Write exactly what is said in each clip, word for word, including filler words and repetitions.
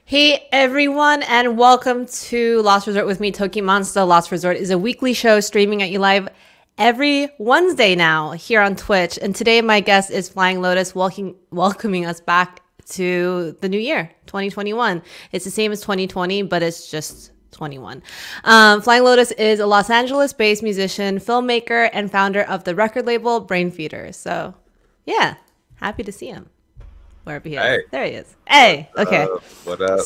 Hey everyone, and welcome to Lost Resort with me, Toki Monster. Lost Resort is a weekly show streaming at you live every Wednesday now here on Twitch. And today my guest is Flying Lotus, welcoming welcoming us back to the new year, twenty twenty-one. It's the same as twenty twenty, but it's just twenty-one. Um, Flying Lotus is a Los Angeles-based musician, filmmaker, and founder of the record label Brainfeeder. So, yeah, happy to see him. Wherever he is. Hey. There he is. Hey, What okay. up? What up?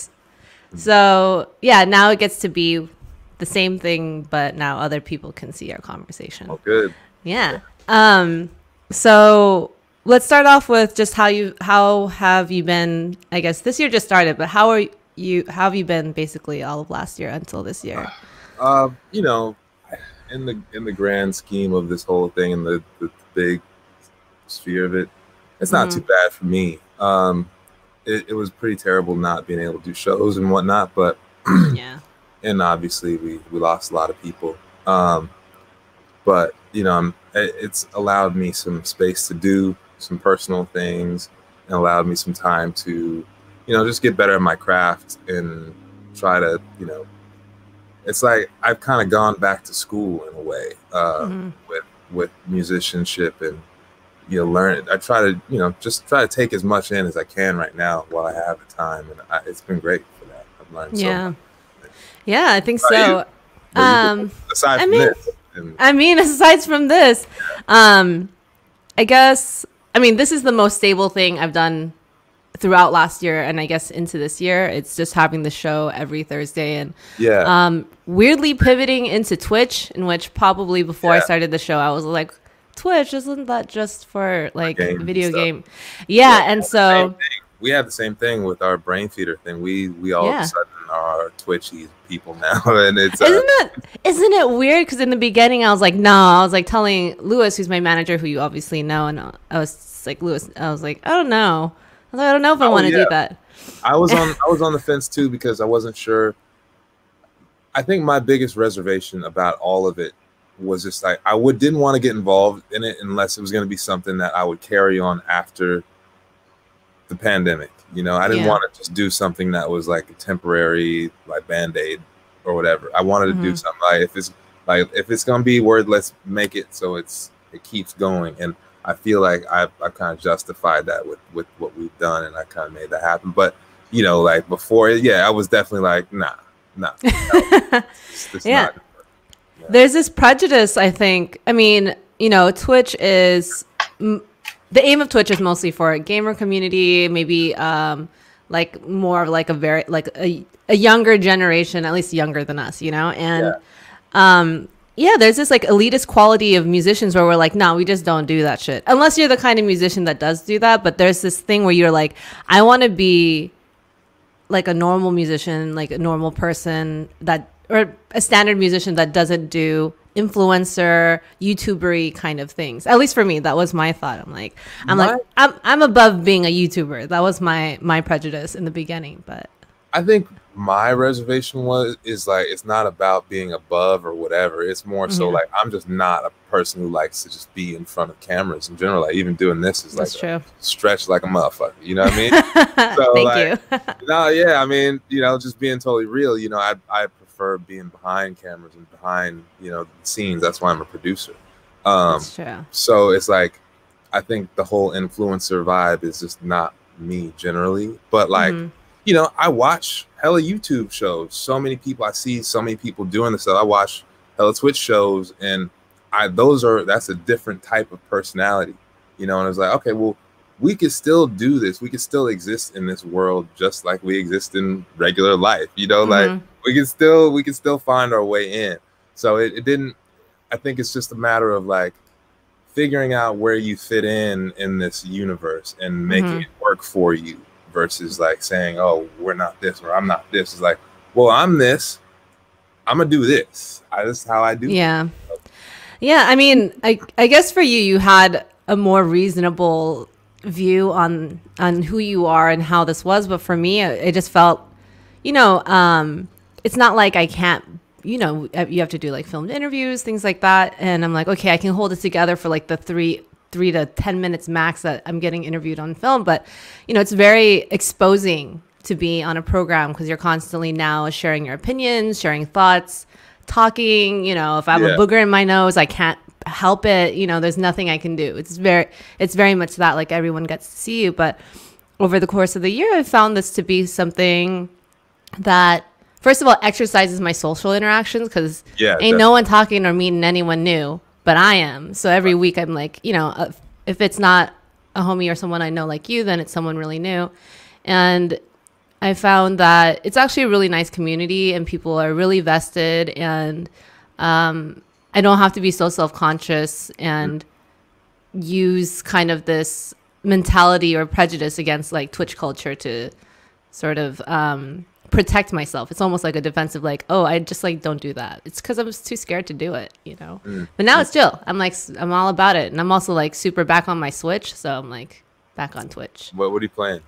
So, yeah, now it gets to be the same thing, but now other people can see our conversation. Oh, good. Yeah. Um, so let's start off with just how you, how have you been, I guess this year just started, but how are you, how have you been basically all of last year until this year? Uh, you know, in the in the grand scheme of this whole thing and the, the big sphere of it, it's not Mm-hmm. too bad for me. Um, it, it was pretty terrible not being able to do shows and whatnot, but Yeah. and obviously we we lost a lot of people. Um, but you know, I'm, it, it's allowed me some space to do some personal things and allowed me some time to, you know, just get better at my craft and try to, you know, it's like I've kind of gone back to school in a way uh, Mhm. with with musicianship and you know learn. I try to you know just try to take as much in as I can right now while I have the time, and I, it's been great for that. I've learned so Yeah. much. Yeah, I think How about so. you? What do you Um, do aside I from mean- this, and, I mean, aside from this, um, I guess, I mean, this is the most stable thing I've done throughout last year and I guess into this year. It's just having the show every Thursday and yeah, um, weirdly pivoting into Twitch, in which probably before I Yeah. started the show, I was like, Twitch, isn't that just for like games and video stuff. game? Yeah, Yeah, and same so, thing. We have the same thing with our brain feeder thing. We we all of Yeah. a sudden are Twitchy people now, and it's uh, isn't that isn't it weird? Because in the beginning, I was like, no, I was like telling Lewis, who's my manager, who you obviously know, and I was just like, Lewis, I was like, I don't know. I was like, I don't know if I Oh, want to yeah. do that. I was on I was on the fence too because I wasn't sure. I think my biggest reservation about all of it was just like I would didn't want to get involved in it unless it was going to be something that I would carry on after the pandemic. You know, I didn't Yeah. want to just do something that was like a temporary like band-aid or whatever. I wanted to do Mhm. something like if it's like if it's gonna be word, let's make it so it's it keeps going. And I feel like I've I've kind of justified that with with what we've done, and I kind of made that happen. But you know, like before, yeah, I was definitely like, nah, nah, no, it's, it's Yeah. not. There's this prejudice, I think. I mean, you know, Twitch is m- the aim of Twitch is mostly for a gamer community, maybe um, like more of like a very like a, a younger generation, at least younger than us, you know. And um, yeah, there's this like elitist quality of musicians where we're like, no, we just don't do that shit, unless you're the kind of musician that does do that. But there's this thing where you're like, I want to be like a normal musician, like a normal person that, or a standard musician that doesn't do influencer, YouTubery kind of things. At least for me, that was my thought. I'm like, I'm My- like, I'm, I'm above being a YouTuber. That was my, my prejudice in the beginning, but I think my reservation was is like it's not about being above or whatever. It's more so Mhm. like I'm just not a person who likes to just be in front of cameras in general. Like even doing this is like that's a true. stretch like a motherfucker. You know what I mean? Thank like, you. No, yeah. I mean, you know, just being totally real. You know, I I prefer being behind cameras and behind you know the scenes. That's why I'm a producer. Um, That's true. so it's like I think the whole influencer vibe is just not me generally, but like. Mhm. You know, I watch hella YouTube shows. So many people, I see so many people doing this stuff. I watch hella Twitch shows, and I those are that's a different type of personality. You know, and it's like, okay, well, we could still do this. We could still exist in this world just like we exist in regular life. You know, like Mhm. we can still we can still find our way in. So it, it didn't. I think it's just a matter of like figuring out where you fit in in this universe and making Mhm. it work for you versus like saying, oh, we're not this or I'm not this. It's like, well, I'm this. I'm gonna do this. I, this is how I do. Yeah. Yeah. I mean, I, I guess for you, you had a more reasonable view on, on who you are and how this was. But for me, it, it just felt, you know, um, it's not like I can't, you know, you have to do like filmed interviews, things like that. And I'm like, okay, I can hold it together for like the three, three to ten minutes max that I'm getting interviewed on film. But, you know, it's very exposing to be on a program because you're constantly now sharing your opinions, sharing thoughts, talking. You know, if I have Yeah. a booger in my nose, I can't help it. You know, there's nothing I can do. It's very, it's very much that, like, everyone gets to see you. But over the course of the year, I found this to be something that, first of all, exercises my social interactions because Yeah, ain't definitely. no one talking or meeting anyone new, but I am. So every week I'm like, you know, uh, if it's not a homie or someone I know like you, then it's someone really new. And I found that it's actually a really nice community and people are really vested, and um, I don't have to be so self-conscious and use kind of this mentality or prejudice against like Twitch culture to sort of um, protect myself. It's almost like a defensive, like, oh, I just like don't do that. It's because I was too scared to do it, you know. Mm. But now it's chill. I'm like, s- I'm all about it, and I'm also like super back on my Switch, so I'm like back on Twitch. What what are you playing?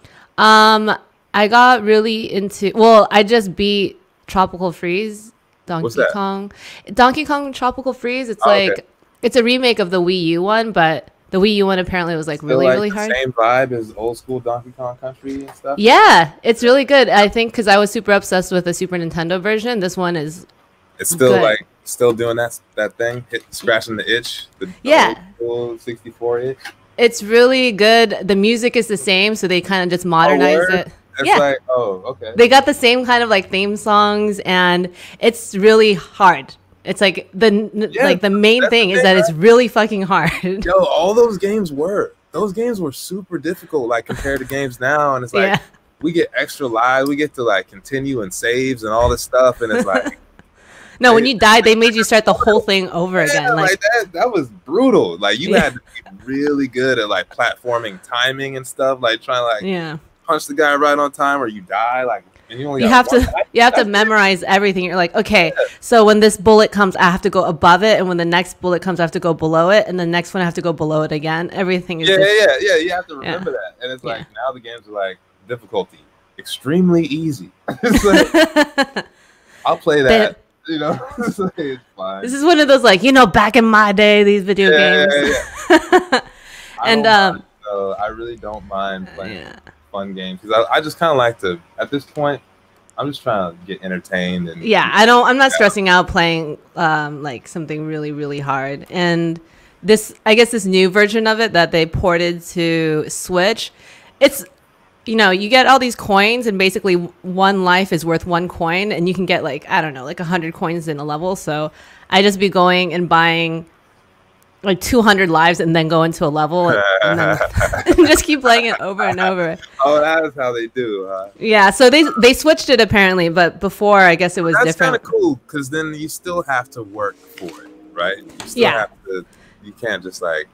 Um, I got really into. Well, I just beat Tropical Freeze, Donkey What's that? Kong, Donkey Kong Tropical Freeze. It's Oh, like okay. it's a remake of the Wii U one, but the Wii U one apparently was like Still, really like, really the hard. Same vibe as old school Donkey Kong Country and stuff. Yeah, it's really good. I think because I was super obsessed with the Super Nintendo version. This one is It's still Good. like still doing that that thing, hit, scratching the itch. The, the Yeah. old school sixty-four itch. it's really good. The music is the same, so they kind of just modernized word? it. It's Yeah. like, oh, okay. They got the same kind of like theme songs, and it's really hard. It's like the n Yeah, like the main that's the thing is thing, that it's really fucking hard. Yo, all those games were those games were super difficult, like compared to games now, and it's like Yeah. we get extra lives, we get to like continue and saves and all this stuff, and it's like, No, when you died, they made you start the whole thing over yeah, again. like, Like, that that was brutal. Like you Yeah. had to be really good at like platforming timing and stuff, like trying to like yeah, punch the guy right on time or you die, like and you only you got have one to life. you have to That's it. memorize everything. You're like, okay, so when this bullet comes, I have to go above it, and when the next bullet comes, I have to go below it, and the next one I have to go below it again. Everything is Yeah, just, yeah, yeah. You have to remember that, and it's like Yeah. now the games are like difficulty extremely easy. It's like, I'll play that. You know, it's, like, it's fine. This is one of those like, you know, back in my day, these video Yeah, games. yeah, yeah. I And, don't um, mind, though. I really don't mind playing Yeah. fun games because I, I just kind of like to. At this point, I'm just trying to get entertained and Yeah, I don't. I'm not Yeah. stressing out playing um, like something really, really hard. And this, I guess, this new version of it that they ported to Switch, it's, you know, you get all these coins, and basically one life is worth one coin, and you can get like I don't know, like a hundred coins in a level. So I just be going and buying like two hundred lives, and then go into a level, and, and then just keep playing it over and over. Oh, that is how they do. Huh? Yeah, so they they switched it apparently, but before I guess it was That's kind different. of cool because then you still have to work for it, right? You still Yeah. have to. You can't just like.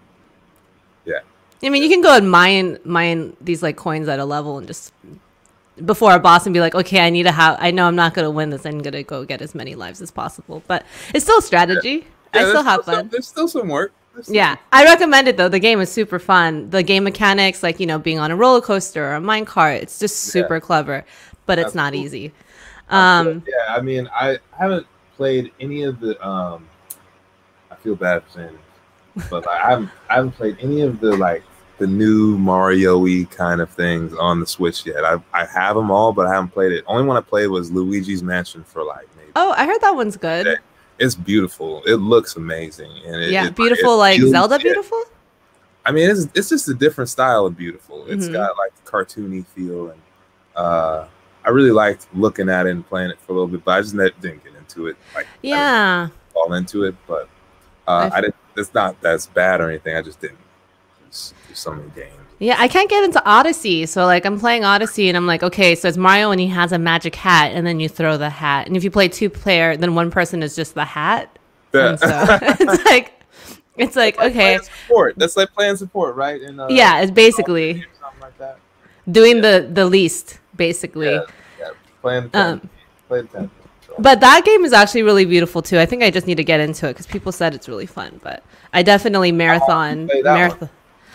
I mean, you can go and mine mine these like coins at a level and just before a boss and be like, okay, I need to have. I know I'm not gonna win this. I'm gonna go get as many lives as possible. But it's still a strategy. I Yeah, still there's have some- fun. There's still some work. There's still Yeah, some- I recommend it though. The game is super fun. The game mechanics, like you know, being on a roller coaster or a mine cart, it's just super clever. But it's That's not cool. easy. I'm Um, sure- yeah, I mean, I haven't played any of the. Um, I feel bad for saying this, but like, I haven't. I haven't played any of the like the new Mario-y kind of things on the Switch yet. I I have them all, but I haven't played it. Only one I played was Luigi's Mansion for like maybe. oh, I heard that one's good. Yeah. It's beautiful. It looks amazing, and it, Yeah, it- beautiful it like feels- Zelda, yeah. beautiful. I mean, it's it's just a different style of beautiful. It's Mhm. got like cartoony feel, and uh, I really liked looking at it and playing it for a little bit, but I just ne- didn't get into it. Like, I Yeah. didn't fall into it, but uh, I- I didn't. It's not that's bad or anything. I just didn't. There's, there's so many games. Yeah, I can't get into Odyssey. So like I'm playing Odyssey and I'm like, okay, so it's Mario and he has a magic hat and then you throw the hat. And if you play two player, then one person is just the hat. And so it's like it's like, Like okay. playing support. That's like playing support, right? In, uh, Yeah, it's basically something like that. doing the the least, basically. Yeah, yeah. Playing the Um, play the ten. So. But that game is actually really beautiful too. I think I just need to get into it because people said it's really fun. But I definitely marathon play that marathon.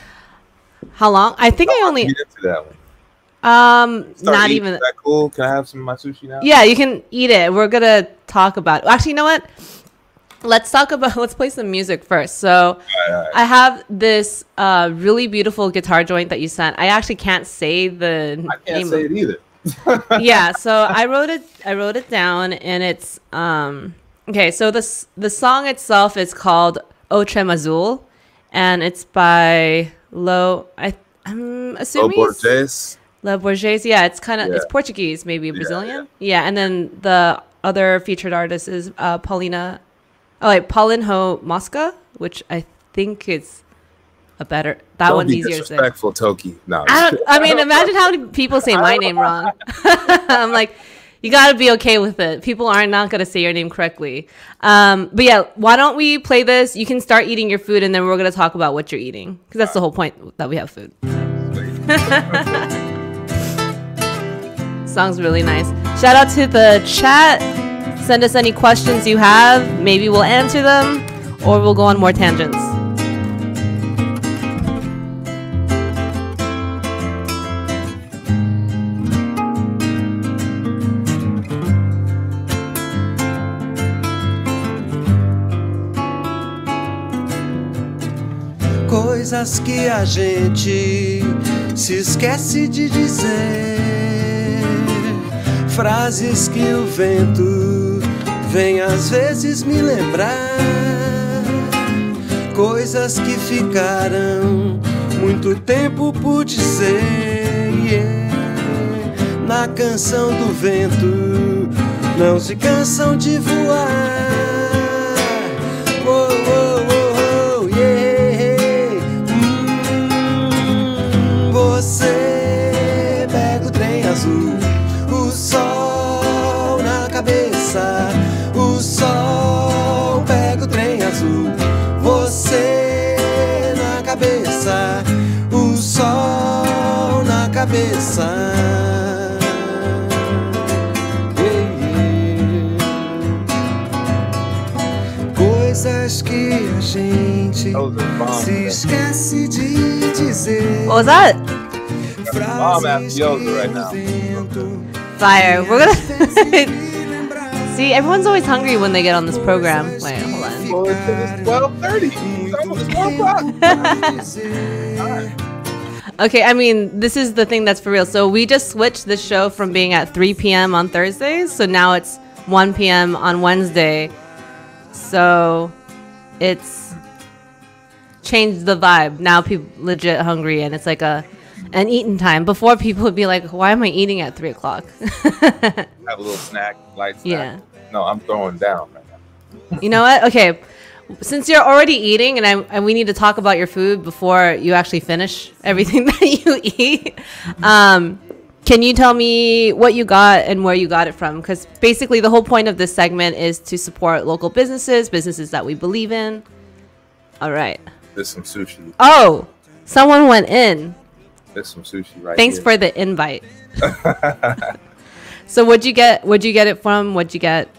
How long? I think I only Get into that one. um Start not eating. even Is that cool? Can I have some of my sushi now? Yeah, you can eat it. We're gonna talk about it. Actually, you know what? Let's talk about let's play some music first. So All right, all right. I have this uh, really beautiful guitar joint that you sent. I actually can't say the I can't name say of it either. Yeah, so I wrote it I wrote it down, and it's um okay, so this the song itself is called Ochem Azul, and it's by Lo I I'm Oh, assuming it's Borges. Le Borges. Yeah, it's kind of Yeah. it's Portuguese, maybe Yeah, Brazilian. Yeah, and then the other featured artist is uh Paulina oh wait, Paulinho Mosca, which I think is a better that Don't one's be easier to say. disrespectful, Toki. No. I, don't, I mean, imagine how many people say my name wrong. I'm like, you got to be okay with it. People are not going to say your name correctly. Um, but yeah, why don't we play this? You can start eating your food, and then we're going to talk about what you're eating. Because that's the whole point that we have food. Song's really nice. Shout out to the chat. Send us any questions you have. Maybe we'll answer them, or we'll go on more tangents. Coisas que a gente se esquece de dizer, frases que o vento vem às vezes me lembrar, coisas que ficaram muito tempo por dizer, yeah. Na canção do vento não se cansam de voar. Oh, oh, oh, oh, yeah. Você pega o trem azul, o sol na cabeça, o sol pega o trem azul, você na cabeça, o sol na cabeça. Coisas que a gente se esquece de dizer. What was that? Mom at Gyoza right now. Fire. We're gonna see. Everyone's always hungry when they get on this program. Wait, hold on. Well, it's twelve thirty. It's almost one o'clock. Okay, I mean, this is the thing that's for real. So we just switched the show from being at three p.m. on Thursdays, so now it's one p.m. on Wednesday. So it's changed the vibe. Now people legit hungry, and it's like a an eating time. Before, people would be like, "Why am I eating at three o'clock?" Have a little snack, light snack. Yeah. No, I'm throwing down right now. You know what? Okay, since you're already eating, and I and we need to talk about your food before you actually finish everything that you eat. Um, can you tell me what you got and where you got it from? Because basically, the whole point of this segment is to support local businesses, businesses that we believe in. All right. There's some sushi. Oh, someone went in. There's some sushi right Thanks here. for the invite. So, what'd you get? What'd you get it from? What'd you get?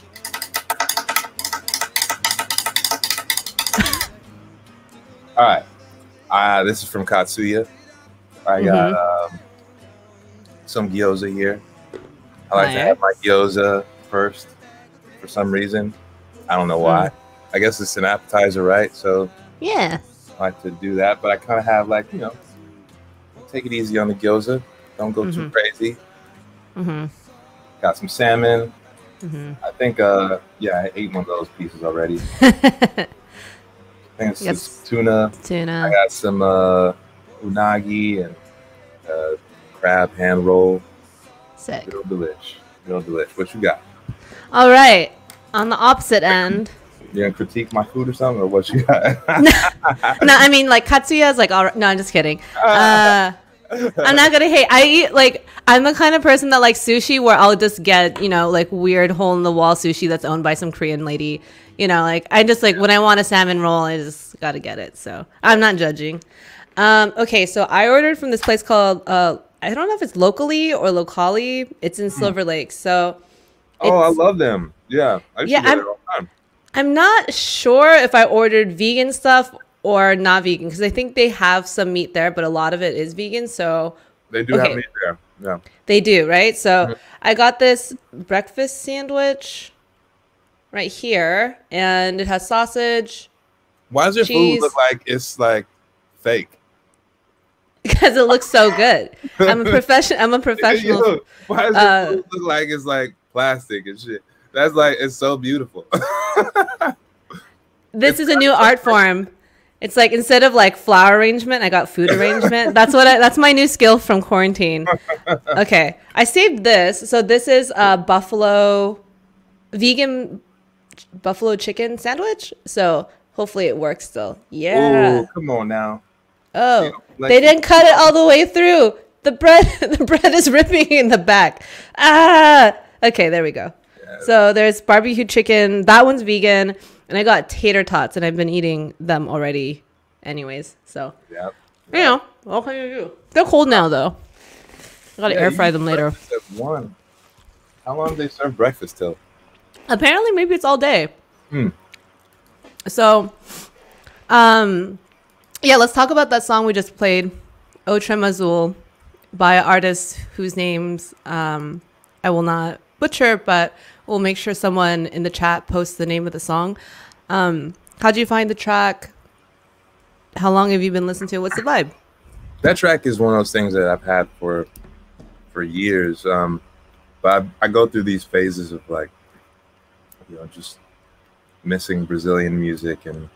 All right. Uh, this is from Katsuya. I got Mm-hmm. um, some gyoza here. I like to Nice. have my gyoza first for some reason. I don't know why. I guess it's an appetizer, right? So Yeah. I like to do that. But I kind of have like, you know, take it easy on the gyoza. Don't go too Mhm. crazy. Mm-hmm. Got some salmon. Mm-hmm. I think, uh, yeah, I ate one of those pieces already. I think it's Yes. just tuna. I Tuna. got some uh, unagi and uh, crab hand roll. Sick. Real delish. Real delish. What you got? All right. On the opposite end. You gonna critique my food or something, or what you got? No, I mean, like, Katsuya is like, all right. No, I'm just kidding. Uh, I'm not gonna hate. I eat, like, I'm the kind of person that likes sushi where I'll just get, you know, like, weird hole in the wall sushi that's owned by some Korean lady. You know, like, I just, like, when I want a salmon roll, I just gotta get it. So I'm not judging. Um, okay, so I ordered from this place called, uh, I don't know if it's locally or locally. It's in Silver Lake. So Oh, I it's- love them. Yeah, I used Yeah, to go I'm- there all the time. I'm not sure if I ordered vegan stuff or not vegan because I think they have some meat there, but a lot of it is vegan. So They do Okay. have meat there. Yeah. they do, right? So Mhm. I got this breakfast sandwich right here, and it has sausage. Why does your Cheese. food look like it's like fake? because it looks so good. I'm a profession. I'm a professional. Yo, why does uh, it look like it's like plastic and shit? That's like it's so beautiful. This is a new art form. It's like instead of like flower arrangement, I got food arrangement. That's what I, that's my new skill from quarantine. Okay, I saved this. So this is a buffalo vegan buffalo chicken sandwich. So hopefully it works still. Yeah. Ooh, come on now. Oh, You know, like- they didn't cut it all the way through. The bread, the bread is ripping in the back. Ah. Okay, there we go. Yeah. So there's barbecue chicken. That one's vegan. And I got tater tots, and I've been eating them already anyways. So, Yep. you know, what can you do? They're cold now, though. I got to Yeah, air you fry eat them later. breakfast at one. How long do they serve breakfast till? Apparently, maybe it's all day. Hmm. So, um, yeah, let's talk about that song we just played, O Trem Azul, by an artist whose names um, I will not butcher, but we'll make sure someone in the chat posts the name of the song. Um, how'd you find the track? How long have you been listening to it? What's the vibe? That track is one of those things that I've had for for years. Um, but I, I go through these phases of like, you know, just missing Brazilian music and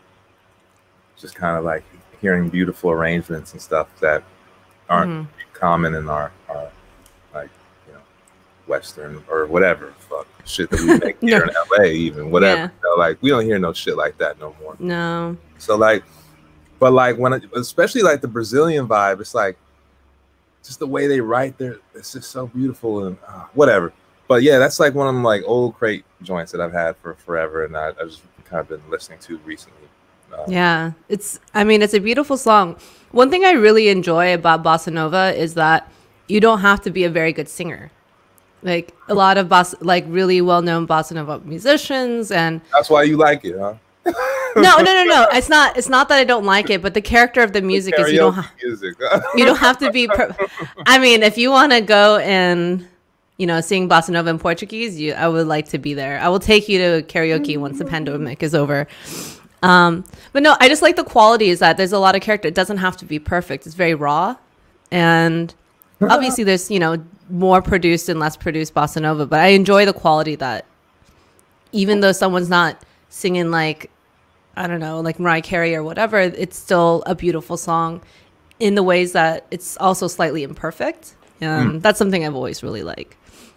just kind of like hearing beautiful arrangements and stuff that aren't Mhm. common in our, our like, you know, Western or whatever fuck shit that we make here in L A, even whatever. Yeah. You know, like we don't hear no shit like that no more. No. So like, but like when, it, especially like the Brazilian vibe, it's like just the way they write there. It's just so beautiful and uh, whatever. But yeah, that's like one of them like old crate joints that I've had for forever, and I, I just kind of been listening to recently. Uh, Yeah, it's, I mean, it's a beautiful song. One thing I really enjoy about bossa nova is that you don't have to be a very good singer. Like a lot of bossa, like really well-known bossa nova musicians, and That's why you like it, huh? no, no, no, no. It's not. It's not that I don't like it, but the character of the music is you don't. Karaoke Ha- music. you don't have to be. Per- I mean, if you want to go and you know sing bossa nova in Portuguese, you, I would like to be there. I will take you to karaoke once the pandemic is over. Um, but no, I just like the quality is that there's a lot of character. It doesn't have to be perfect. It's very raw, and obviously there's you know more produced and less produced bossa nova. But I enjoy the quality that even though someone's not singing like I don't know like Mariah Carey or whatever, it's still a beautiful song in the ways that it's also slightly imperfect. Um, Mm. That's something I've always really like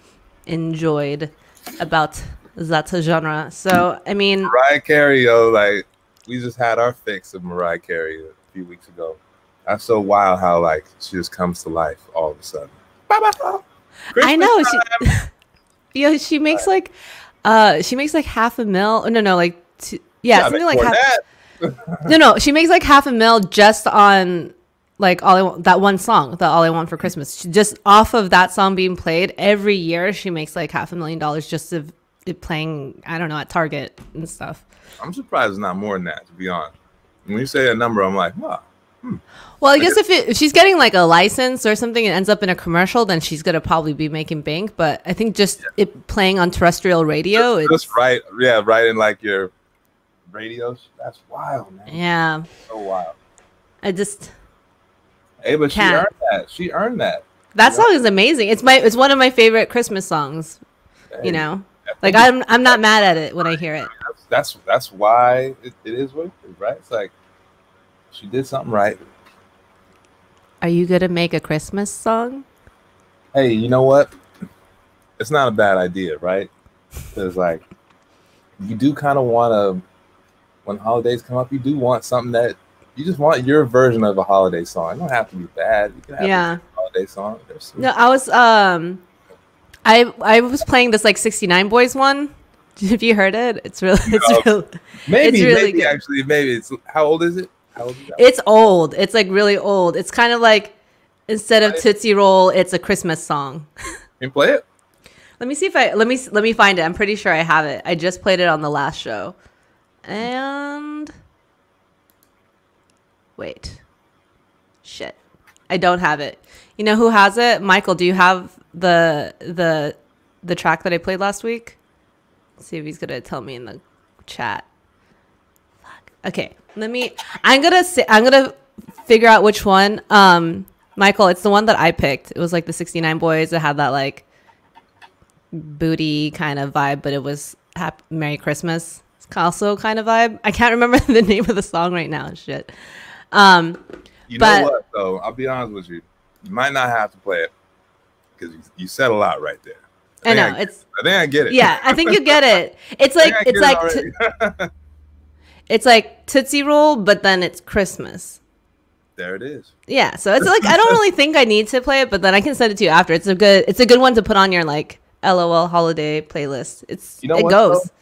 enjoyed about that genre. So I mean, Mariah Carey, yo, like we just had our fix of Mariah Carey a few weeks ago. That's so wild how like she just comes to life all of a sudden. I know she, yeah, she makes like, uh, she makes like half a mil. Oh, no, no, like, two, yeah, Yeah, something more like than half. that. No, no, she makes like half a mil just on like all I want, that one song, the All I Want for Christmas. She, just off of that song being played every year, she makes like half a million dollars just of it playing. I don't know at Target and stuff. I'm surprised it's not more than that, to be honest. When you say a number, I'm like, wow. Well, I guess if, it, if she's getting like a license or something and ends up in a commercial, then she's gonna probably be making bank. But I think just it playing on terrestrial radio, Just, it's, just right, yeah, right in like your radios. That's wild, man. yeah. So wild. I just Hey, but she Can't. earned that. She earned that. that song is amazing. It's my it's one of my favorite Christmas songs. Hey, You know, I like think I'm I'm not mad at it when I hear it. that's that's, that's why it, it is what it is, right? It's like she did something right. Are you gonna make a Christmas song? Hey, you know what? It's not a bad idea, right? Because like you do kind of want to, when holidays come up, you do want something that you just want your version of a holiday song. It don't have to be bad. You can have Yeah. a holiday song. They're sweet. No, I was um, I I was playing this like sixty-nine Boys one. Have you heard it? It's really it's No. real. Maybe, it's really maybe good. actually, maybe it's how old is it? How old is that? It's old. It's like really old. It's kind of like instead of Tootsie Roll, it's a Christmas song. Can you play it? Let me see if I let me let me find it. I'm pretty sure I have it. I just played it on the last show. And wait. Shit. I don't have it. You know who has it? Michael, do you have the the the track that I played last week? Let's see if he's going to tell me in the chat. Fuck. Okay. Let me I'm going to say I'm going to figure out which one. Um Michael, it's the one that I picked. It was like the sixty-nine Boys. It had that like booty kind of vibe, but it was Happy Merry Christmas also kind of vibe. I can't remember the name of the song right now. Shit. Um, You but, know what, though? I'll be honest with you. You might not have to play it because you, you said a lot right there. I, I know I, it's. I think I get it. Yeah, I think you get it. It's like it's like it t- it's like Tootsie Roll, but then it's Christmas. There it is. Yeah, so it's like I don't really think I need to play it, but then I can send it to you after. It's a good it's a good one to put on your like L O L holiday playlist. It's You know it what, goes. though?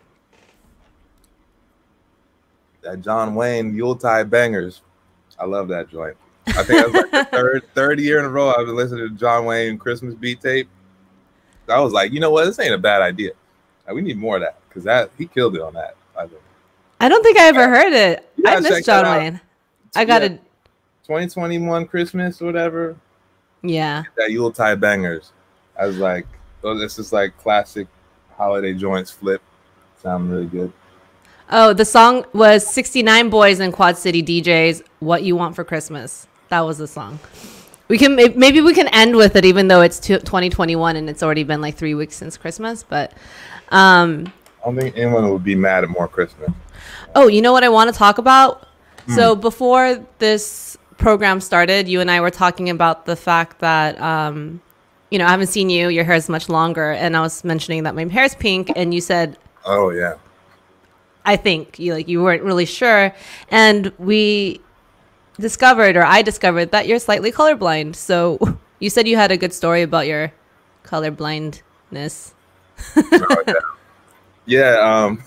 That John Wayne Yuletide Bangers. I love that joint. I think that was like the third third year in a row I've been listening to John Wayne Christmas beat tape. I was like, you know what? This ain't a bad idea. Like, we need more of that because that he killed it on that. I think. I don't think I ever heard it. Yeah, I miss check John that out. Wayne. I got to twenty twenty-one Christmas or whatever. Yeah. That Yuletide Bangers. I was like, oh, this is like classic holiday joints flip. Sound really good. Oh, the song was sixty-nine Boys and Quad City D Js, What You Want for Christmas. That was the song. We can maybe we can end with it even though it's twenty twenty-one and it's already been like three weeks since Christmas, but um I don't think anyone would be mad at more Christmas. Oh, you know what I want to talk about? Mm. So before this program started, you and I were talking about the fact that um you know, I haven't seen you, your hair is much longer, and I was mentioning that my hair is pink and you said, "Oh yeah." I think you like you weren't really sure, and we discovered, or I discovered, that you're slightly colorblind. So you said you had a good story about your colorblindness. Oh, yeah. Yeah. Um.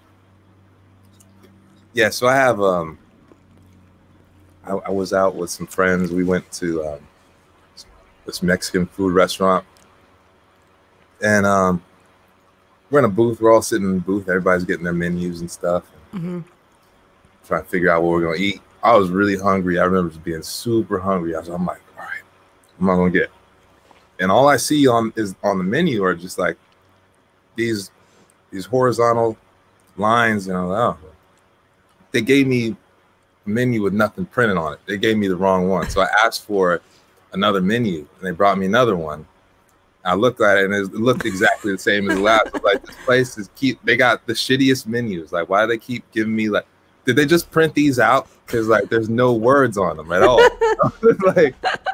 yeah. So I have. Um. I, I was out with some friends. We went to um, this Mexican food restaurant, and um. we're in a booth. We're all sitting in the booth. Everybody's getting their menus and stuff. Mm-hmm. Trying to figure out what we're going to eat. I was really hungry. I remember just being super hungry. I was, I'm like, all right, what am I going to get? And all I see on is on the menu are just like these these horizontal lines. And I'm like, oh, they gave me a menu with nothing printed on it. They gave me the wrong one. So I asked for another menu, and they brought me another one. I looked at it and it looked exactly the same as the last. I was like, this place is keep. They got the shittiest menus. Like, why do they keep giving me like? Did they just print these out? Because like, there's no words on them at all. Like,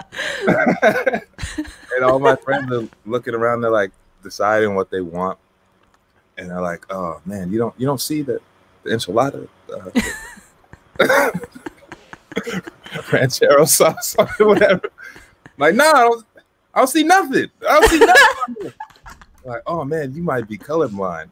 and all my friends are looking around. They're like deciding what they want, and they're like, "Oh man, you don't you don't see the, the enchilada, uh, ranchero sauce, or whatever." I'm like, no, I don't. I don't see nothing. I don't see nothing. Like, oh man, you might be colorblind.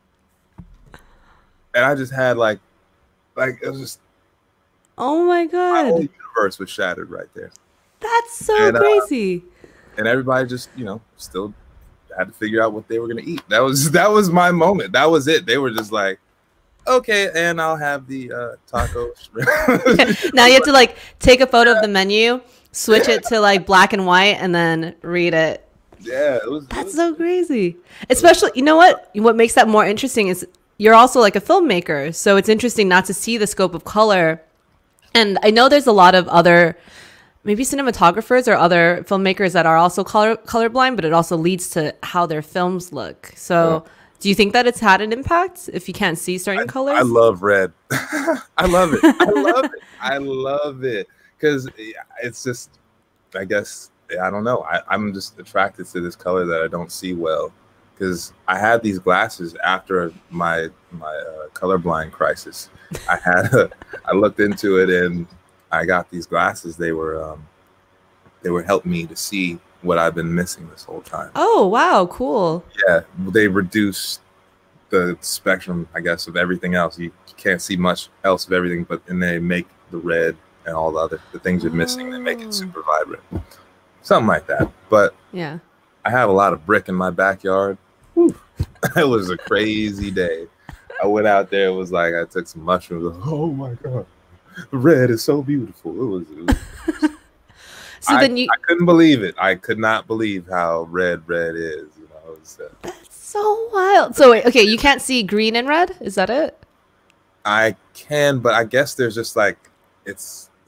And I just had like, like it was just. Oh my god! My whole universe was shattered right there. That's so and, uh, crazy. And everybody just, you know, still had to figure out what they were gonna eat. That was that was my moment. That was it. They were just like, okay, and I'll have the uh, taco. Now you have to like take a photo of the menu, switch it to like black and white, and then read it. Yeah, it was. That's so crazy. Especially, you know what? What makes that more interesting is you're also like a filmmaker, so it's interesting not to see the scope of color. And I know there's a lot of other, maybe cinematographers or other filmmakers that are also color colorblind, but it also leads to how their films look. So, yeah. Do you think that it's had an impact if you can't see certain I, colors? I love red. I love it. I love it. I love it because it's just, I guess, I don't know. I, I'm just attracted to this color that I don't see well because I had these glasses after my my uh, colorblind crisis. I had a, I looked into it and I got these glasses. They were um, they were helping me to see what I've been missing this whole time. Oh wow, cool. Yeah, they reduce the spectrum, I guess, of everything else. You can't see much else of everything, but and they make the red and all the other the things you're missing. They make it super vibrant, something like that. But yeah, I have a lot of brick in my backyard. Whew. It was a crazy day. I went out there. It was like I took some mushrooms. Oh my god, red is so beautiful. It was. It was so I, then you. I couldn't believe it. I could not believe how red red is. You know, it was, uh, that's so wild. So wait, okay, you can't see green and red. Is that it? I can, but I guess there's just like it's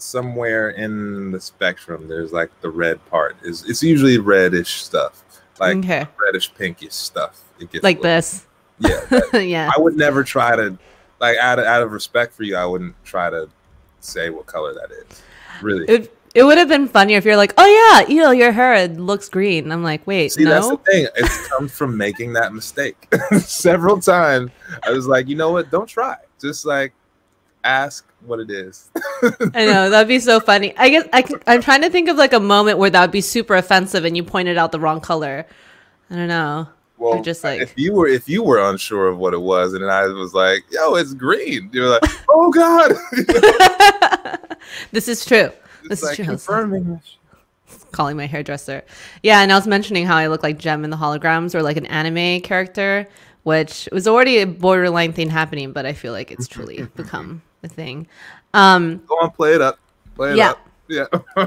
somewhere in the spectrum, there's like the red part. Is it's usually reddish stuff, like Okay. reddish pinkish stuff. It gets Like a little- this. Yeah, that- Yeah. I would never try to, like, out of out of respect for you, I wouldn't try to say what color that is. Really. It, it would have been funnier if you're like, oh yeah, you know, your hair looks green. I'm like, wait, See, that's the no. thing. It comes from making that mistake several times. I was like, you know what? Don't try. Just like ask what it is. I know that'd be so funny. I guess I, can- I'm trying to think of like a moment where that would be super offensive and you pointed out the wrong color. I don't know. Well, You're just like- if you were if you were unsure of what it was, and then I was like, "Yo, it's green," you're like, "Oh God!" This is true. It's This like is true. confirming. Calling my hairdresser. Yeah, and I was mentioning how I look like Gem in the holograms or like an anime character, which was already a borderline thing happening, but I feel like it's truly become a thing. Um, Go on, play it up. Play it Yeah. up. Yeah.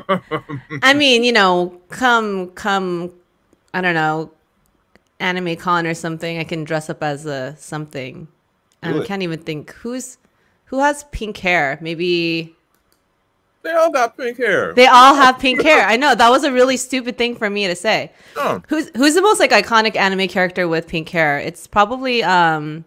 I mean, you know, come come, I don't know, anime con or something. I can dress up as a something. I Do it. can't even think who's who has pink hair. Maybe They all got pink hair. they all have pink hair. I know that was a really stupid thing for me to say. Oh, Who's who's the most like iconic anime character with pink hair? It's probably um.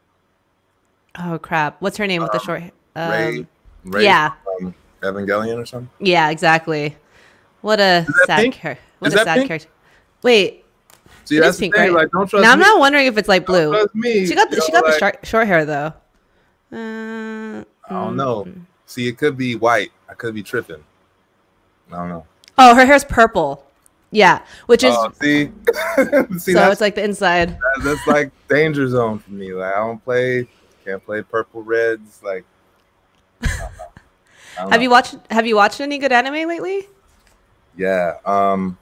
Oh crap! What's her name with the short? Um, Ray, Ray yeah. from Evangelion or something. Yeah, exactly. What a that sad pink? character. What Is a that sad pink? character. Wait, See, It that's is the pink, thing. right? Like, don't trust now I'm me. not wondering if it's like Don't blue. trust me. She got the, You she know, got the like, short short hair though. Uh, I don't know. See, it could be white. I could be tripping. I don't know. Oh, her hair's purple. Yeah, which is Oh, see, see, so that's, it's like the inside. that- that's like danger zone for me. Like, I don't play, can't play purple reds. Like, I don't know. I don't Have know. you watched Have you watched any good anime lately? Yeah. Um.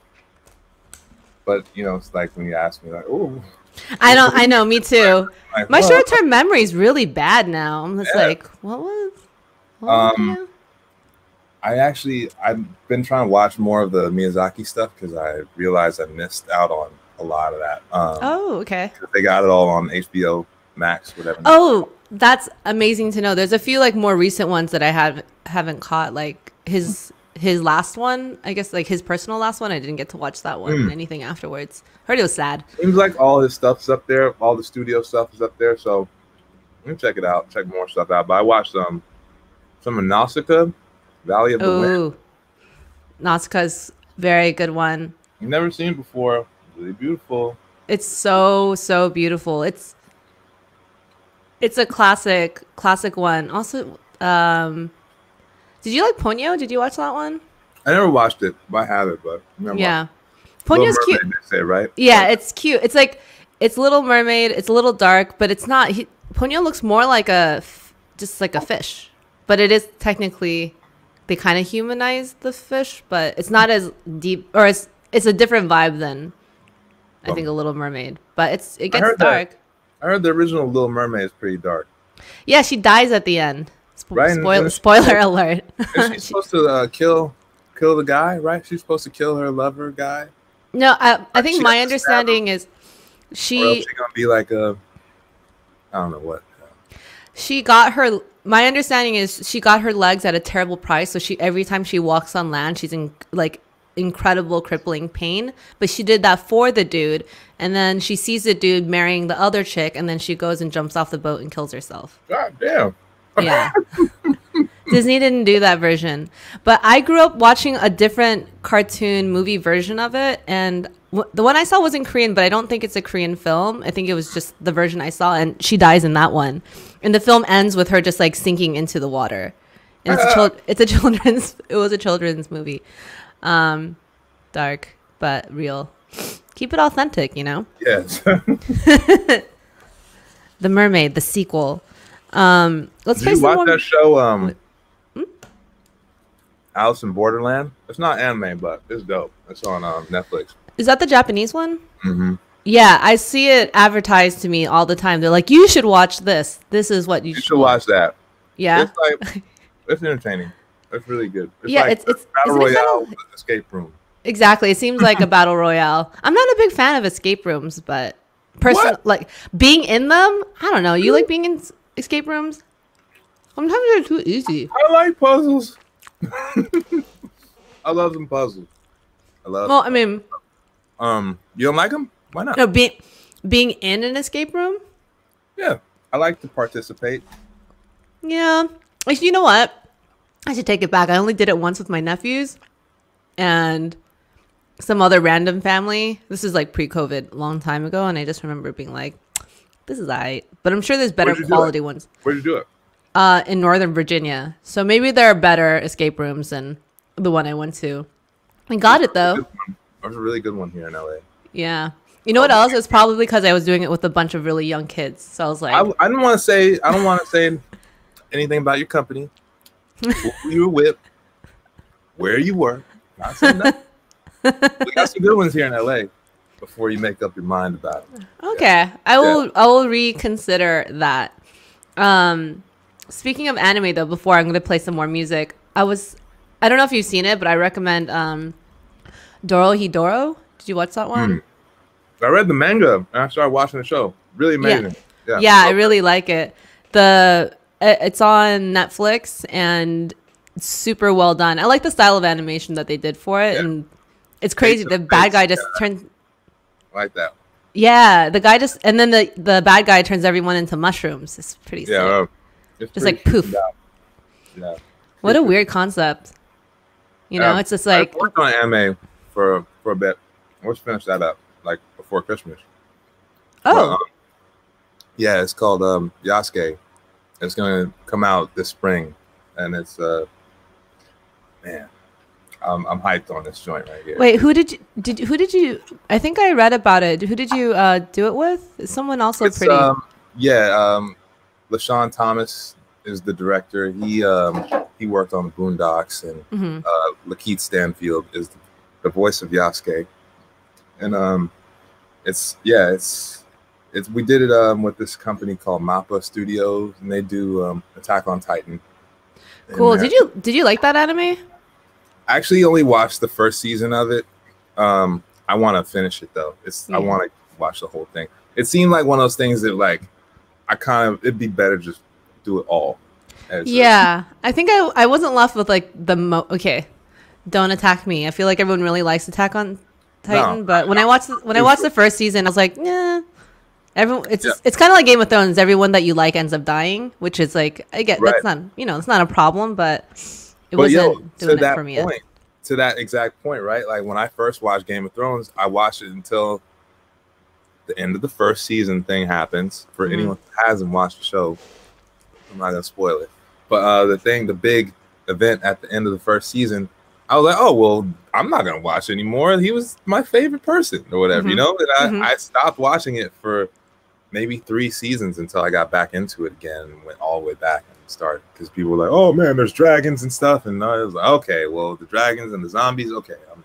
But you know, it's like when you ask me, like, oh, I don't. I know. Me too. like, My well, short term memory is really bad now. I'm just Yeah. like, what was? What was Um, it now? I actually I've been trying to watch more of the Miyazaki stuff because I realized I missed out on a lot of that. Um, Oh, okay. 'cause they got it all on H B O Max, whatever. Oh, that's amazing to know. There's a few like more recent ones that I have haven't caught. Like his his last one, I guess, like his personal last one. I didn't get to watch that one. Mm. Anything afterwards. Heard it was sad. Seems like all his stuff's up there. All the studio stuff is up there. So let me check it out. Check more stuff out. But I watched um, some of Nausicaa, Valley of the Wind. Oh, Nausicaa's very good one. You've never seen it before. Really beautiful. It's so so beautiful. It's it's a classic classic one. Also, um, did you like Ponyo? Did you watch that one? I never watched it. I have it, but I never Yeah, watched it. Little Ponyo's cute. Mermaid, they say, right? Yeah, it's cute. It's like it's Little Mermaid. It's a little dark, but it's not. He, Ponyo looks more like a f- just like a fish, but it is technically they kind of humanize the fish, but it's not as deep or it's it's a different vibe than I think a Little Mermaid. But it's it gets heard that. dark. I heard the original Little Mermaid is pretty dark. Yeah, she dies at the end. Spo- Right, and spoil- then- spoiler alert. Is she supposed to uh, kill kill the guy? Right? She's supposed to kill her lover guy. No, I, I think She my has to stab understanding is Or else she she gonna be like a I don't know what. she got her. My understanding is she got her legs at a terrible price. So she every time she walks on land, she's in like incredible crippling pain. But she did that for the dude, and then she sees the dude marrying the other chick, and then she goes and jumps off the boat and kills herself. God damn. Yeah. Disney didn't do that version. But I grew up watching a different cartoon movie version of it. And w- the one I saw wasn't Korean, but I don't think it's a Korean film. I think it was just the version I saw. And she dies in that one. And the film ends with her just like sinking into the water. And it's a, chil- it's a children's, it was a children's movie. Um, dark, but real. Keep it authentic, you know? Yes. The Mermaid, the sequel. Um, let's Did face you the watch one. that show? Um, Alice in Borderland. It's not anime, but it's dope. It's on um, Netflix. Is that the Japanese one? Mm-hmm. Yeah, I see it advertised to me all the time. They're like, "You should watch this. This is what you, You should, should watch that. Yeah, It's like it's entertaining. It's really good. It's Yeah, like it's- it's- battle isn't it royale kinda- with escape room. exactly. It seems like a battle royale. I'm not a big fan of escape rooms, but person What? like being in them. I don't know. You like being in s- escape rooms? Sometimes they're too easy. I like puzzles. I love some puzzles. I love. Well, I mean, Um, you don't like them? Why not? no, being being in an escape room. Yeah, I like to participate. Yeah. Actually, you know what? I should take it back. I only did it once with my nephews and some other random family. This is like pre-COVID, long time ago, and I just remember being like, "This is alright." But I'm sure there's better Where'd you do quality it? ones. Where'd you do it? Uh, in Northern Virginia. So maybe there are better escape rooms than the one I went to. I got it though. There's a really good one here in L A. Yeah. You know what else? It was probably because I was doing it with a bunch of really young kids. So I was like, I, I didn't want to say. I don't want to say anything about your company. Who you were with, where you were. Not saying that. We got some good ones here in L A. Before you make up your mind about it. okay, Yeah. I will. Yeah. I will reconsider that. Um, speaking of anime, though, before I'm gonna play some more music. I was. I don't know if you've seen it, but I recommend um, Dorohedoro. Did you watch that one? Hmm. I read the manga and I started watching the show. Really amazing. Yeah. Yeah, I really like it. The it- it's on Netflix and it's super well done. I like the style of animation that they did for it, Yeah. and it's crazy. It's The a- bad guy it's- just turns. I like that. Yeah, the guy just and then the the bad guy turns everyone into mushrooms. It's pretty sick. Yeah. uh, it's Just pretty like poof. tripped out. Yeah. What a weird concept. You know, Yeah. it's just like I worked on anime for for a bit. Let's finish that up like before Christmas. oh, Well, um, yeah, it's called um, Yasuke. It's gonna come out this spring, and it's uh, man, I'm, I'm hyped on this joint right here. wait, who did you did who did you? I think I read about it. Who did you uh, do it with? Is someone also It's, pretty? um, yeah, um, LaShawn Thomas is the director. He um, he worked on Boondocks, and Mhm. uh, Lakeith Stanfield is the voice of Yasuke. And um, it's yeah, it's it's we did it um with this company called Mappa Studios, and they do um, Attack on Titan. And, Cool. uh, Did you did you like that anime? I actually only watched the first season of it. Um, I want to finish it though. It's I Yeah. want to watch the whole thing. It seemed like one of those things that like I kind of it'd be better just do it all. as a- Yeah, I think I I wasn't left with like the mo. Okay, don't attack me. I feel like everyone really likes Attack on Titan, No, but when I watched the, when I watched the first season, I was like, yeah. Everyone, it's Yeah. it's kind of like Game of Thrones. Everyone that you like ends up dying, which is like I get Right. that's not you know it's not a problem, but it But wasn't yo, doing to it that for me yet. point, to that exact point, right? Like when I first watched Game of Thrones, I watched it until the end of the first season thing happens. For Mhm. anyone who hasn't watched the show, I'm not gonna spoil it. But uh, the thing, the big event at the end of the first season, I was like, oh well, I'm not gonna watch anymore. He was my favorite person, or whatever, Mhm. you know. And I, Mhm. I stopped watching it for maybe three seasons until I got back into it again and went all the way back and started because people were like, "Oh man, there's dragons and stuff," and I was like, "Okay, well, the dragons and the zombies, okay." I'm,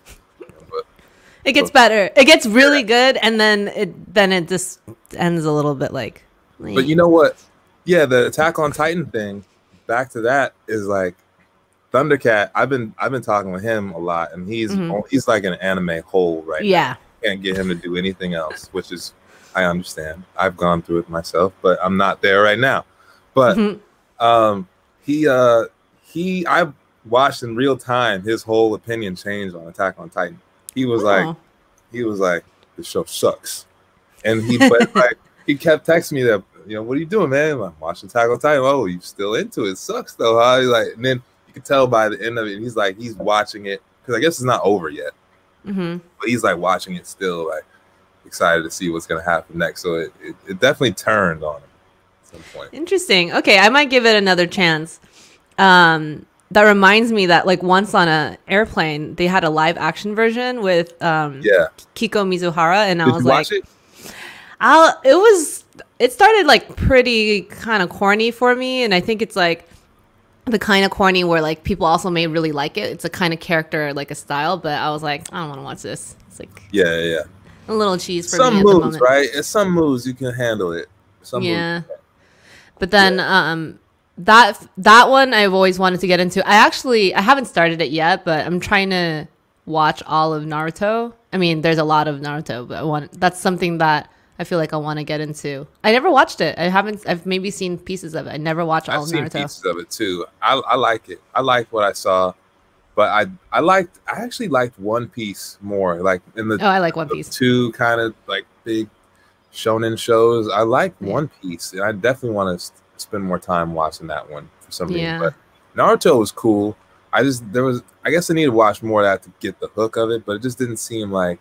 but It gets better. It gets really good, and then it then it just ends a little bit like. but you know what? Yeah, the Attack on Titan thing. Back to that is like Thundercat. I've been I've been talking with him a lot, and he's Mhm. he's like an anime hole right now. Yeah. Can't get him to do anything else, which is I understand. I've gone through it myself, but I'm not there right now. But Mhm. um, he uh, he I watched in real time his whole opinion change on Attack on Titan. He was like, Oh. he was like, the show sucks, and he but like he kept texting me that, you know, what are you doing, man? I'm like, watching Attack on Titan. Oh, you still into it? It sucks though, huh? He's like, and then you can tell by the end of it, he's like, he's watching it because I guess it's not over yet, Mhm. but he's like watching it still, like excited to see what's gonna happen next. So it, it, it definitely turned on him at some point. Interesting. Okay, I might give it another chance. Um, that reminds me that like once on a airplane, they had a live action version with um, Yeah, Kiko Mizuhara, and I did was you like, watch it? I'll, it was it started like pretty kind of corny for me, and I think it's like the kind of corny where like people also may really like it. It's a kind of character, like a style, but I was like, I don't want to watch this. It's like Yeah, yeah, yeah. a little cheese for Some me at the moves, moment. right? At some moves you can handle it. Some Yeah. moves. But then um that that one I've always wanted to get into. I actually I haven't started it yet, but I'm trying to watch all of Naruto. I mean, there's a lot of Naruto, but I want that's something that I feel like I want to get into. I never watched it. I haven't. I've maybe seen pieces of it. I never watched all I've of seen Naruto. pieces of it too. I, I like it. I like what I saw, but I I liked. I actually liked One Piece more. Like in the Oh, I like One the Piece. two kind of like big shonen shows. I like Yeah. One Piece, and I definitely want to spend more time watching that one for some reason. Yeah. But Naruto was cool. I just there was. I guess I need to watch more of that to get the hook of it, but it just didn't seem like.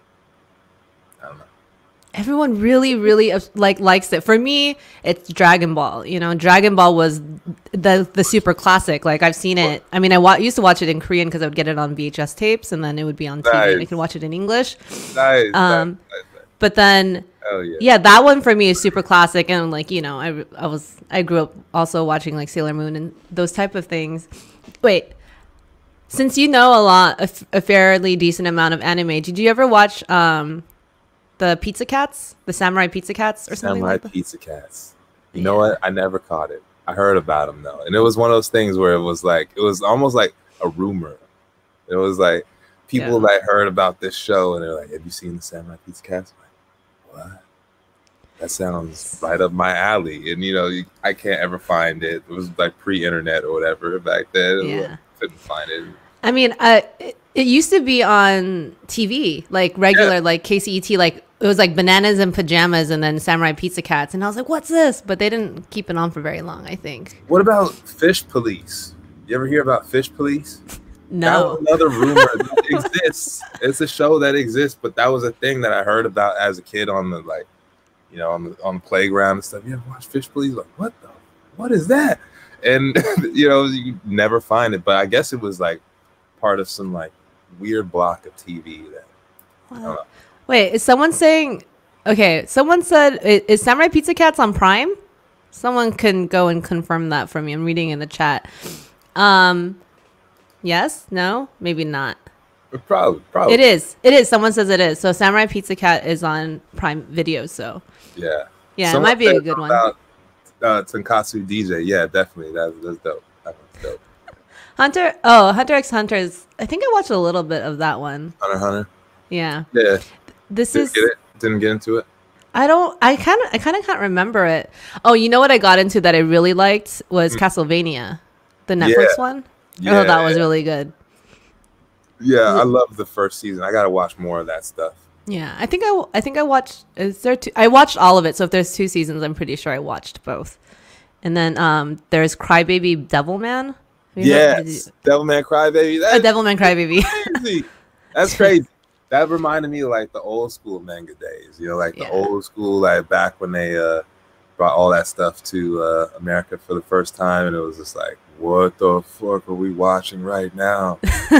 I don't know. Everyone really, really uh, like likes it. For me, it's Dragon Ball. You know, Dragon Ball was the the super classic. Like I've seen it. I mean, I wa- used to watch it in Korean because I would get it on V H S tapes, and then it would be on T V, and I Nice. could watch it in English. Nice, Um, nice, nice, nice. But then, Hell yeah. yeah, that one for me is super classic, and like you know, I I was I grew up also watching like Sailor Moon and those type of things. Wait, since you know a lot, a, f- a fairly decent amount of anime, did you ever watch um? The Pizza Cats, the Samurai Pizza Cats, or something Samurai like that. Pizza Cats. You know what? I never caught it. I heard about them though, and it was one of those things where it was like it was almost like a rumor. It was like people Yeah. that heard about this show, and they're like, "Have you seen the Samurai Pizza Cats?" I'm like, what? That sounds right up my alley. And you know, you, I can't ever find it. It was like pre-internet or whatever back then. It was Yeah. like, couldn't find it. I mean, uh, it, it used to be on T V, like regular, Yeah. like K C E T, like it was like Bananas and Pajamas, and then Samurai Pizza Cats, and I was like, "What's this?" But they didn't keep it on for very long, I think. What about Fish Police? You ever hear about Fish Police? That No, was another rumor that exists. It's a show that exists, but that was a thing that I heard about as a kid on the like, you know, on the on the playground and stuff. You ever watch Fish Police? Like, what the, what is that? And you know, you never find it. But I guess it was like part of some like weird block of T V that. I don't know. wait, is someone saying? Okay, someone said, "I- "Is Samurai Pizza Cats on Prime?" Someone can go and confirm that for me. I'm reading in the chat. Um, yes, no, maybe not. But probably, probably. It is. It is. Someone says it is. So Samurai Pizza Cat is on Prime Video. So Yeah. yeah, Someone it might be a said good one. about, uh, Tonkatsu D J. Yeah, definitely. That's that's dope. That one's dope. Hunter. Oh, Hunter x Hunter is. I think I watched a little bit of that one. Hunter x Hunter. Yeah. Yeah. This Didn't is. get it. Didn't get into it. I don't. I kind of. I kind of can't remember it. Oh, you know what I got into that I really liked was Castlevania, the Netflix Yeah. one. Yeah, Oh, that was yeah. really good. Yeah, I love the first season. I gotta watch more of that stuff. Yeah, I think I. w- I think I watched. Is there two? I watched all of it. So if there's two seasons, I'm pretty sure I watched both. And then um, there's Crybaby Devilman. Have you heard- did you- Yes, Devilman Crybaby. Oh, That's Devilman Crybaby. crazy. That's crazy. That reminded me of like the old school manga days. You know, like Yeah. the old school, like back when they uh, brought all that stuff to uh, America for the first time, and it was just like, what the fuck are we watching right now?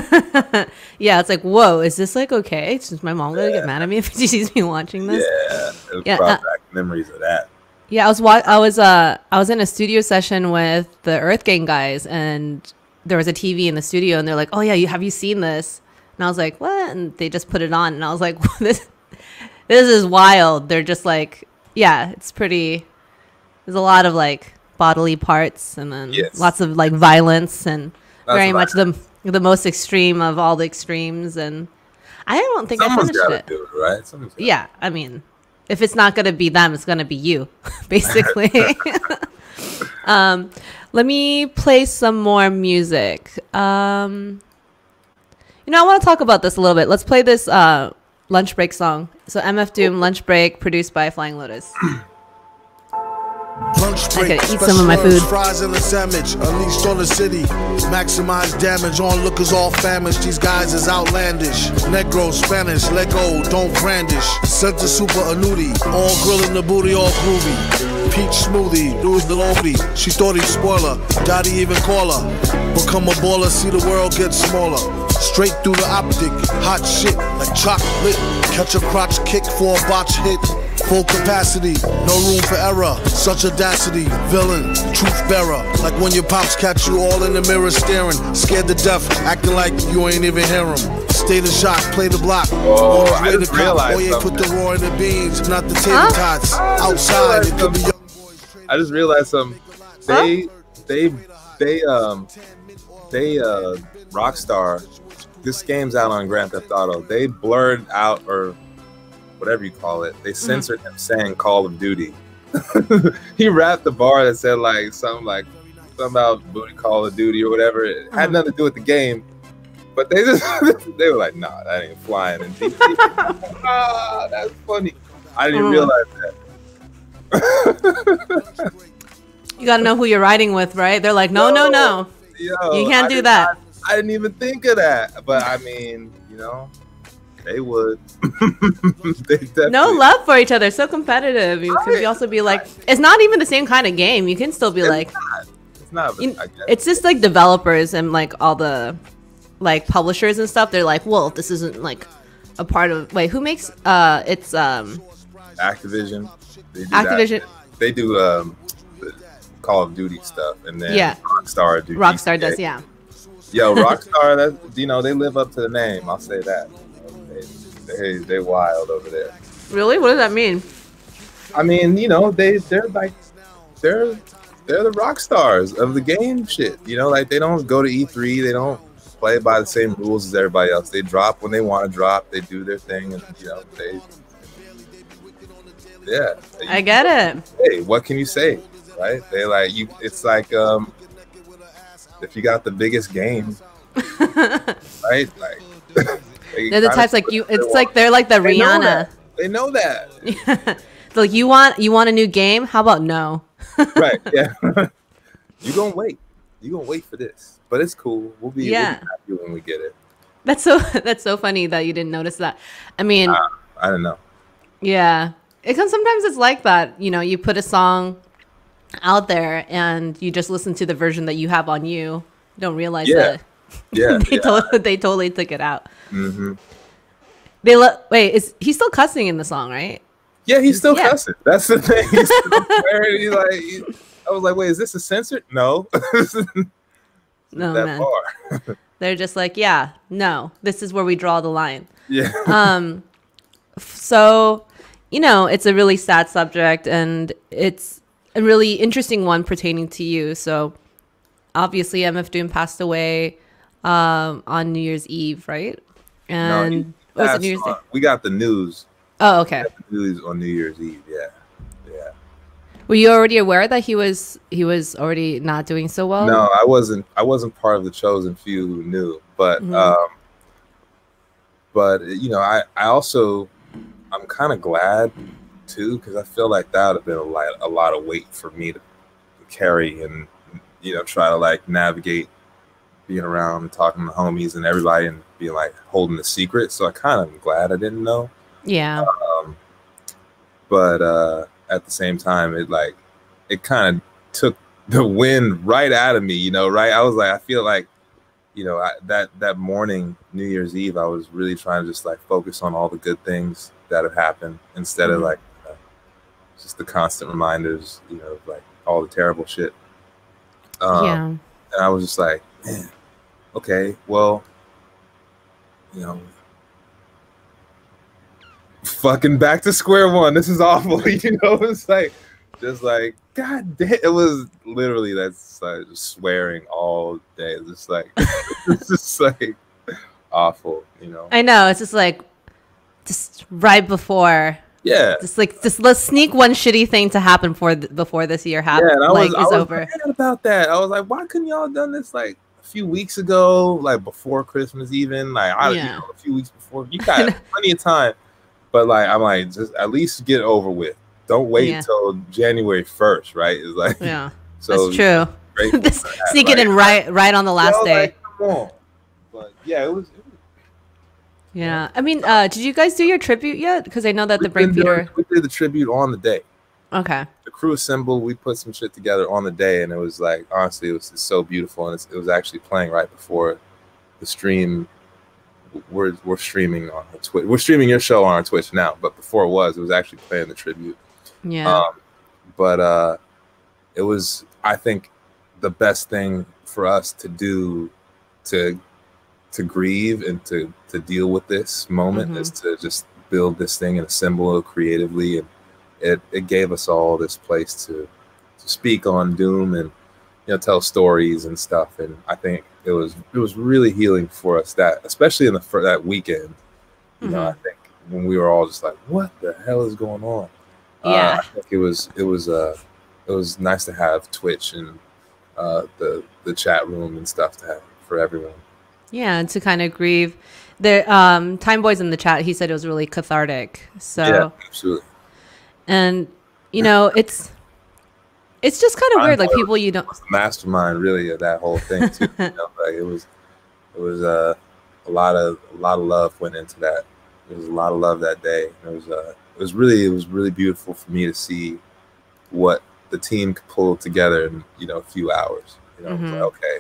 Yeah, it's like, whoa, is this like okay? Is my mom gonna get mad at me if she sees me watching this? Yeah, it Yeah, brought uh, back memories of that. Yeah, I was wa- I was uh I was in a studio session with the Earth Gang guys, and there was a T V in the studio, and they're like, "Oh yeah, you have you seen this?" And I was like, "What?" And they just put it on, and I was like, "This this is wild." They're just like, yeah, it's pretty. There's a lot of like bodily parts, and then Yes. lots of like violence, and That's very what I much the the most extreme of all the extremes. And I don't think Someone's I finished gotta it. do it, right? Someone's gotta Yeah, I mean, if it's not gonna be them, it's gonna be you, basically. um, let me play some more music. Um, you know, I want to talk about this a little bit. Let's play this uh, lunch break song. So M F Doom, Lunch Break, produced by Flying Lotus. Lunch I break, could eat some of my special herbs, food. Fries and a sandwich, unleashed on the city. Maximize damage on lookers all famished. These guys is outlandish. Negro, Spanish, Lego, don't brandish. Sent to super a nudie, all grilling the booty, all groovy. Peach smoothie, do the lobby. She thought he'd spoil her, daddy even call her. Become a baller, see the world get smaller. Straight through the optic, hot shit like chocolate. Catch a crotch kick for a botch hit. Full capacity, no room for error. Such audacity, villain, truth bearer. Like when your pops catch you all in the mirror staring, scared to death, acting like you ain't even hear him. State of shock, play the block. Oh, On his I way to just cop. realized Oh yeah, put the something. raw in the beans, not the tater Huh? tots. I just Outside, realized it could be young boys. trading I just realized something. They, they, they, um, they, uh, Rockstar. This game's out on Grand Theft Auto. They blurred out or whatever you call it, they censored mm-hmm. him saying Call of Duty. He rapped the bar that said like something like something about booty Call of Duty or whatever. It had nothing to do with the game, but they just they were like, nah, that ain't flying in D C. Ah, that's funny. I didn't mm. realize that. You got to know who you're riding with, right? They're like, no, no, no, no. Yo, you can't I do did that. Not, I didn't even think of that, but I mean, you know. They would. They no love for each other. So competitive. You right. could also be like, it's not even the same kind of game. You can still be it's like, not. It's not. You, it's just like developers and like all the like publishers and stuff. They're like, well, this isn't like a part of. Wait, who makes? Uh, it's um, Activision. They do Activision. That. They do um, the Call of Duty stuff, and then yeah, Rockstar do. Rockstar does, yeah. Yo, Rockstar. That you know, they live up to the name. I'll say that. They they wild over there. Really? What does that mean? I mean, you know, they they're like they're they're the rock stars of the game shit. You know, like they don't go to E three, they don't play by the same rules as everybody else. They drop when they want to drop, they do their thing, and you know, they yeah. They, I get it. Hey, what can you say? Right? They like you it's like um if you got the biggest game, right? Like they're the types like you. It's like they're like the they Rihanna. Know they know that. Yeah. Like you want you want a new game? How about no? Right. Yeah. You gonna wait. You gonna wait for this, but it's cool. We'll be, yeah. we'll be happy when we get it. That's so that's so funny that you didn't notice that. I mean, uh, I don't know. Yeah, it can sometimes it's like that. You know, you put a song out there and you just listen to the version that you have on you. You don't realize yeah. that. Yeah, they, yeah. To- they totally took it out. Mm-hmm. They lo- wait. Is he's still cussing in the song, right? Yeah, he's still yeah. cussing. That's the thing. He's still he's like, he, I was like, wait, is this a censored? No. No, that man. far. They're just like, yeah, no. This is where we draw the line. Yeah. Um. So, you know, it's a really sad subject, and it's a really interesting one pertaining to you. So, obviously, M F Doom passed away. Um, on New Year's Eve, right? And no, was it New Year's on, Eve? We got the news. Oh, okay. We got the news on New Year's Eve. Yeah, yeah. Were you already aware that he was he was already not doing so well? No, I wasn't. I wasn't part of the chosen few who knew. But, mm-hmm. um, but you know, I I also I'm kind of glad too, because I feel like that would have been a lot a lot of weight for me to carry and you know try to like navigate. Being around and talking to homies and everybody and being like holding the secret. So I kind of am glad I didn't know. Yeah. Um, but uh, at the same time, it like, it kind of took the wind right out of me, you know, right? I was like, I feel like, you know, I, that, that morning, New Year's Eve, I was really trying to just like focus on all the good things that have happened instead mm-hmm. of like, uh, just the constant reminders, you know, like all the terrible shit. Um, yeah. And I was just like, man, okay, well, you know, fucking back to square one. This is awful, you know. It's like, just like, God damn, it was literally that's like just swearing all day. It's just like, it's just like awful, you know. I know. It's just like, just right before. Yeah. Just like, just let's sneak one shitty thing to happen before th- before this year happens. Yeah, and I like, was, I is was over. mad about that. I was like, why couldn't y'all done this like a few weeks ago, like before Christmas even? Like, I, Yeah. you know, a few weeks before. You got plenty of time. But like, I'm like, just at least get it over with. Don't wait Yeah. until January first, right? It's like, Yeah, so that's true. grateful This, for that, sneak it in right, right on the last You know, day. like, come on. But yeah, it was. It was Yeah, I mean, uh, did you guys do your tribute yet? Because I know that the we did Breakbeater. we did the tribute on the day. Okay. The crew assembled. We put some shit together on the day, and it was like, honestly, it was just so beautiful, and it's, it was actually playing right before the stream. We're we're streaming on our Twitch. We're streaming your show on our Twitch now, but before it was, it was actually playing the tribute. Yeah. Um, but uh, it was, I think, the best thing for us to do to to grieve and to to deal with this moment Mhm. is to just build this thing and assemble it creatively, and it it gave us all this place to to speak on Doom and you know tell stories and stuff. And I think it was it was really healing for us, that especially in the for that weekend. You know, I Mhm. think when we were all just like, what the hell is going on? Yeah. Uh, I think it was it was uh it was nice to have Twitch and uh, the the chat room and stuff to have for everyone. Yeah, and to kind of grieve. The um, Time Boys in the chat, he said it was really cathartic. So yeah, absolutely. And you know, it's it's just kind of Time weird, like Boy people you don't. was the mastermind, really, of that whole thing too. You know, like it was it was uh, a lot of a lot of love went into that. There was a lot of love that day. It was uh, it was really it was really beautiful for me to see what the team could pull together in, you know, a few hours. You know, Mm-hmm. like, okay,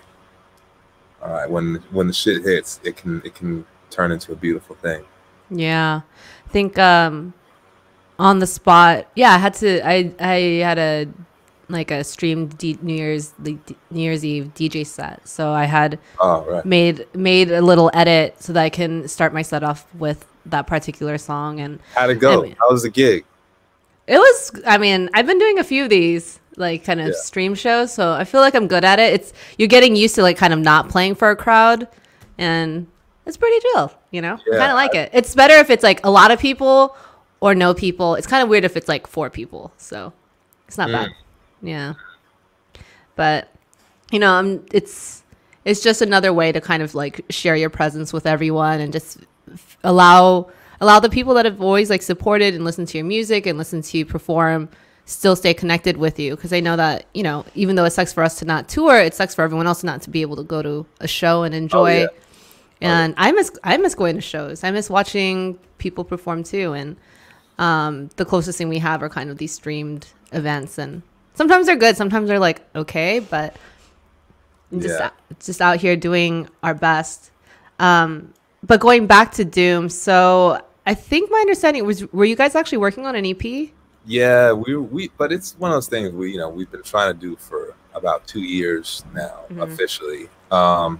all right. When when the shit hits, it can it can turn into a beautiful thing. Yeah, I think um, on the spot. Yeah, I had to. I I had a like a streamed D- New Year's New Year's Eve D J set, so I had Oh, right. made made a little edit so that I can start my set off with that particular song. And How'd it go? I mean, How was the gig? it was, I mean, I've been doing a few of these like kind of Yeah. stream shows, so I feel like I'm good at it. It's you're getting used to like kind of not playing for a crowd, and it's pretty chill, you know? I Yeah, kind of like it. It's better if it's like a lot of people or no people. It's kind of weird if it's like four people, so it's not bad. Yeah. But you know, I'm it's it's just another way to kind of like share your presence with everyone and just f- allow allow the people that have always like supported and listened to your music and listened to you perform still stay connected with you, because I know that, you know, even though it sucks for us to not tour, it sucks for everyone else not to be able to go to a show and enjoy. yeah. And I miss I miss going to shows. I miss watching people perform too. And um, the closest thing we have are kind of these streamed events, and sometimes they're good, sometimes they're like okay, but just Yeah. out, just out here doing our best. Um, but going back to Doom, so I think my understanding was, were you guys actually working on an E P? Yeah, we we but it's one of those things we you know we've been trying to do for about two years now officially. Um,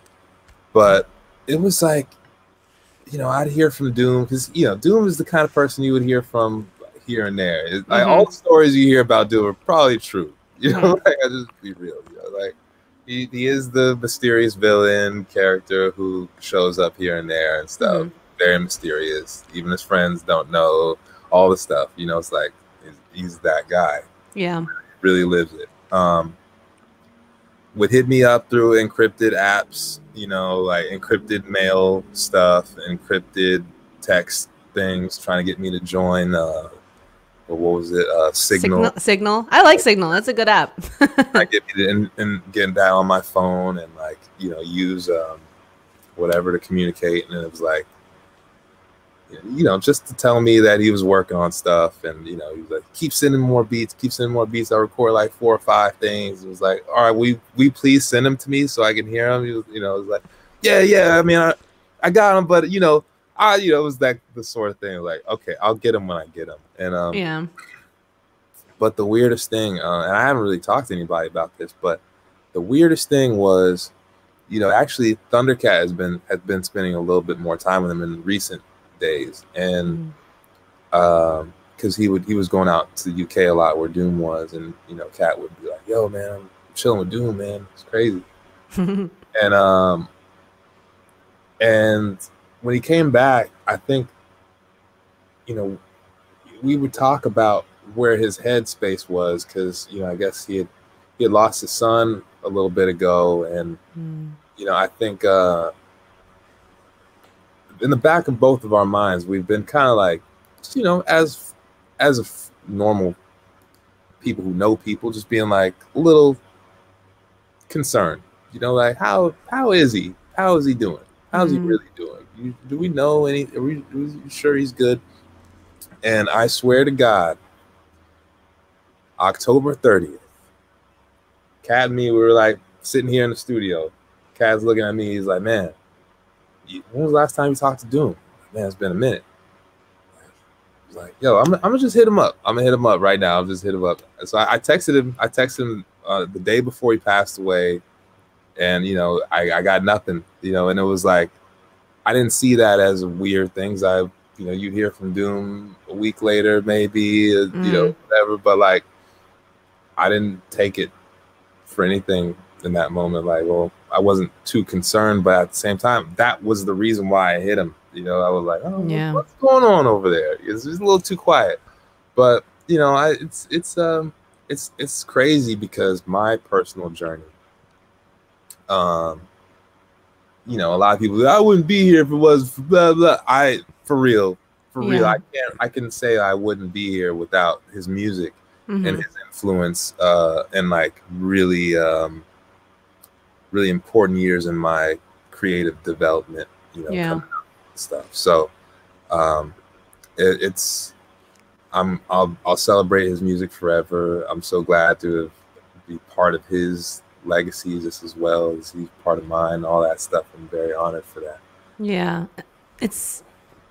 but it was like, you know, I'd hear from Doom because you know Doom is the kind of person you would hear from here and there. It, like Mhm. all the stories you hear about Doom are probably true. You know, Mhm. like I just be real. You know, like he he is the mysterious villain character who shows up here and there and stuff. Mhm. Very mysterious. Even his friends don't know all the stuff. You know, it's like he's, he's that guy. Yeah. Really lives it. Um, would hit me up through encrypted apps, you know, like encrypted mail stuff, encrypted text things, trying to get me to join. Uh, what was it? Uh, Signal. Signal. Signal. I like Signal. That's a good app. I get me to and, and get that on my phone and like you know use um, whatever to communicate, and it was like. You know, just to tell me that he was working on stuff, and you know, he was like, "Keep sending more beats, keep sending more beats." I record like four or five things. It was like, "All right, we we please send them to me so I can hear them." He was, you know, it was like, "Yeah, yeah." I mean, I, I got them, but you know, I you know, it was that the sort of thing like, "Okay, I'll get them when I get them." And um, Yeah. but the weirdest thing, uh, and I haven't really talked to anybody about this, but the weirdest thing was, you know, actually Thundercat has been has been spending a little bit more time with him in recent days, and um because he would he was going out to the U K a lot where Doom was, and you know Cat would be like, "Yo man, I'm chilling with Doom, man, it's crazy." and um and when he came back, I think you know we would talk about where his headspace was, because you know I guess he had he had lost his son a little bit ago, and Mm. you know I think uh in the back of both of our minds, we've been kind of like, you know, as as a f- normal people who know people, just being like a little concerned, you know, like how how is he? How is he doing? How's Mhm. he really doing? You, do we know any? Are we, are we sure he's good? And I swear to God, October thirtieth, Cat and me, we were like sitting here in the studio. Cat's looking at me. He's like, "Man, when was the last time you talked to Doom?" Man, it's been a minute. He's like, "Yo, I'm, I'm gonna just hit him up. I'm gonna hit him up right now. I'll just hit him up." So I, I texted him. I texted him uh, the day before he passed away, and you know, I, I got nothing. You know, and it was like, I didn't see that as weird things. I, you know, you'd hear from Doom a week later, maybe, uh, you know, whatever. But like, I didn't take it for anything in that moment. Like, well, I wasn't too concerned, but at the same time, that was the reason why I hit him. You know, I was like, oh, Yeah. what's going on over there? It's just a little too quiet. But you know, I it's it's um it's it's crazy because my personal journey. Um, you know, a lot of people, I wouldn't be here if it was for blah blah. I for real, for real, Yeah. I can't. I can say I wouldn't be here without his music Mhm. and his influence, uh, and like really, um, really important years in my creative development. You know, Yeah. coming out and stuff. So, um, it, it's. I'm. I'll. I'll celebrate his music forever. I'm so glad to be part of his legacy just as well as he's part of mine. All that stuff. I'm very honored for that. Yeah. It's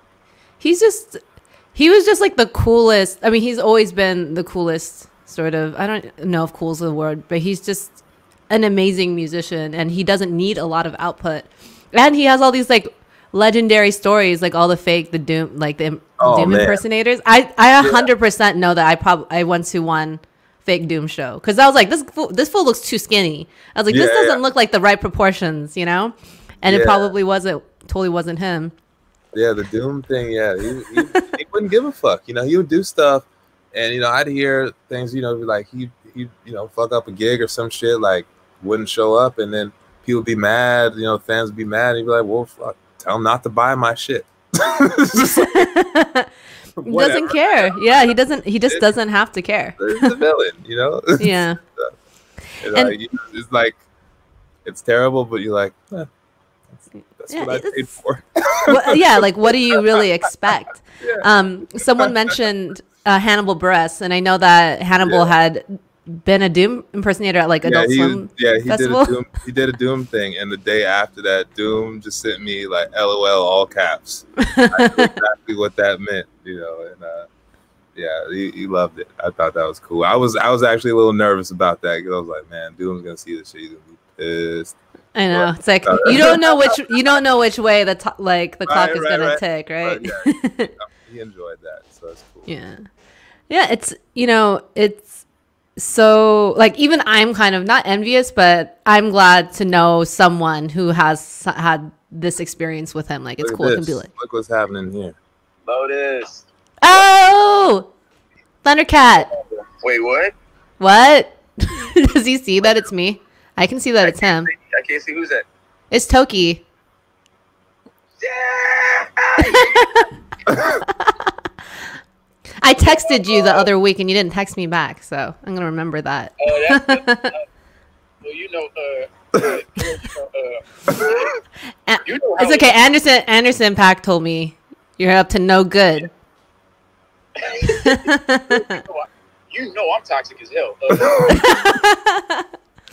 he's just he was just like the coolest. I mean, he's always been the coolest sort of. I don't know if cool is the word, but he's just an amazing musician and he doesn't need a lot of output. And he has all these like legendary stories, like all the fake the Doom like the Oh, Doom man. impersonators. I I one hundred percent know that I probably I went to one fake Doom show because I was like, this fool, this fool looks too skinny. I was like, this Yeah, doesn't yeah. look like the right proportions, you know? And it Yeah. probably wasn't totally wasn't him. Yeah, the Doom thing. Yeah, he, he, he wouldn't give a fuck. You know, he would do stuff, and you know, I'd hear things. You know, like he he you know fuck up a gig or some shit, like wouldn't show up, and then people would be mad. You know, fans would be mad. He'd be like, "Well, fuck, tell him not to buy my shit." It's just like, He whatever. doesn't care. Yeah, he doesn't. He just It- doesn't have to care. He's the villain, you know. Yeah. It's, And- like, you know, it's like it's terrible, but you're like, eh, that's, that's Yeah, what I paid it's- for. Well, yeah, like what do you really expect? Yeah. Um, someone mentioned uh, Hannibal Buress, and I know that Hannibal Yeah. had been a Doom impersonator at like Yeah, Adult he was, Swim yeah, he Festival. did a Doom. He did a Doom thing, and the day after that, Doom just sent me like "LOL" all caps. I knew exactly what that meant, you know. And uh, yeah, he, he loved it. I thought that was cool. I was I was actually a little nervous about that because I was like, man, Doom's gonna see this shit. He's gonna be pissed. I know. It's like you don't know which you don't know which way the to- like the clock Right, is right, gonna right. tick, right? But, yeah, he enjoyed that, so that's cool. Yeah. Yeah, it's you know, it's so like even I'm kind of not envious, but I'm glad to know someone who has s- had this experience with him. Like it's Look at cool. It can this. be like, Look what's happening here. Lotus. oh, Thundercat. Wait, what? What? Does he see that it's me? I can see that it's him. I can't see who's that. It's Toki. Yeah. I texted you the other week and you didn't text me back, so I'm gonna remember that. Uh, that's, uh, well, you know, uh, uh, uh, A- you know how It's okay. Anderson Anderson Pack told me you're up to no good. You know I'm toxic as hell. Uh,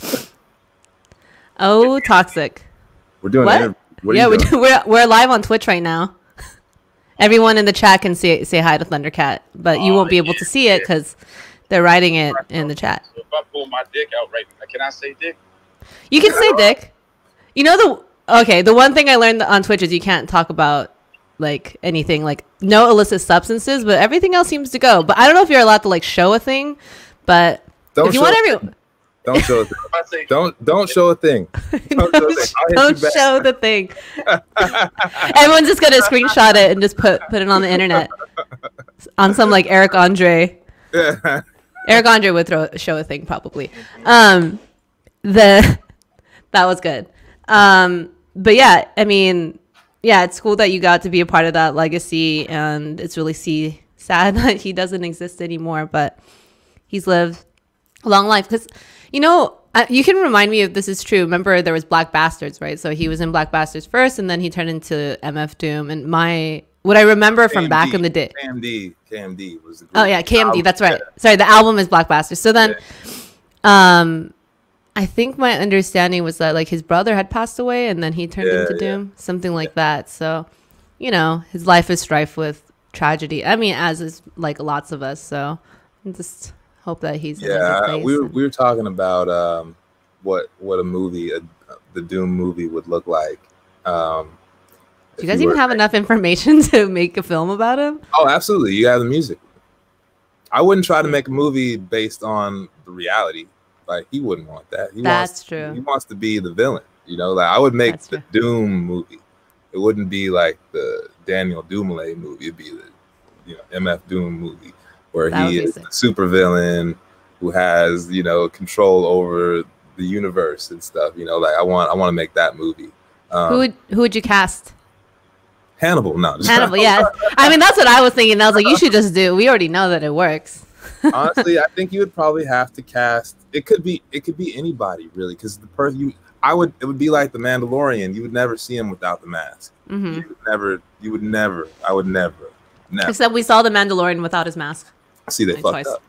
Oh, toxic. We're doing What? an interview. What are Yeah, you we doing? do, we're we're live on Twitch right now. Everyone in the chat can say say hi to Thundercat, but you Oh, won't be able to see it because they're writing it in the chat. if I pull my dick out right now, can I say dick? You can say dick. You know the okay. The one thing I learned on Twitch is you can't talk about like anything like no illicit substances, but everything else seems to go. But I don't know if you're allowed to like show a thing. But Don't if you show want a everyone, Don't show a thing. If I say Don't don't show a thing. Don't show a thing. I'll hit don't you back. show the thing. Everyone's just gonna screenshot it and just put put it on the internet on some like Eric Andre. Yeah. Eric Andre would throw show a thing probably. Um, the that was good. Um, but yeah, I mean, yeah, it's cool that you got to be a part of that legacy, and it's really see sad that he doesn't exist anymore. But he's lived a long life because, you know, uh, you can remind me if this is true. Remember, there was Black Bastards, right? So he was in Black Bastards first, and then he turned into M F Doom. And my what I remember from back in the day. K M D. K M D was the group. Oh yeah, K M D. Album, That's right. yeah. Sorry, the album is Black Bastards. So then, um, I think my understanding was that like his brother had passed away, and then he turned Yeah, into yeah. Doom, something like that. So, you know, his life is strife with tragedy. I mean, as is like lots of us. So, I just hope that he's in a good Yeah, place. we were we were talking about um, what what a movie, a, the Doom movie would look like. Um, Do you if guys you even were- have enough information to make a film about him? Oh, absolutely. You have the music. I wouldn't try to make a movie based on the reality. Like he wouldn't want that. He That's wants, true. He wants to be the villain. You know, like I would make That's the true. Doom movie. It wouldn't be like the Daniel Dumoulin movie. It'd be the, you know, M F Doom movie where That would he be is sick. the supervillain who has, you know, control over the universe and stuff. You know, like I want I want to make that movie. Um, Who would who would you cast? Hannibal? No, just- Hannibal. Yeah. I mean, that's what I was thinking. I was like, you should just do. We already know that it works. Honestly, I think you would probably have to cast. It could be it could be anybody really, because the person you I would it would be like the Mandalorian. You would never see him without the mask. Hmm. You would never. You would never. I would never. Never. Except we saw the Mandalorian without his mask. See, they like fucked twice. up.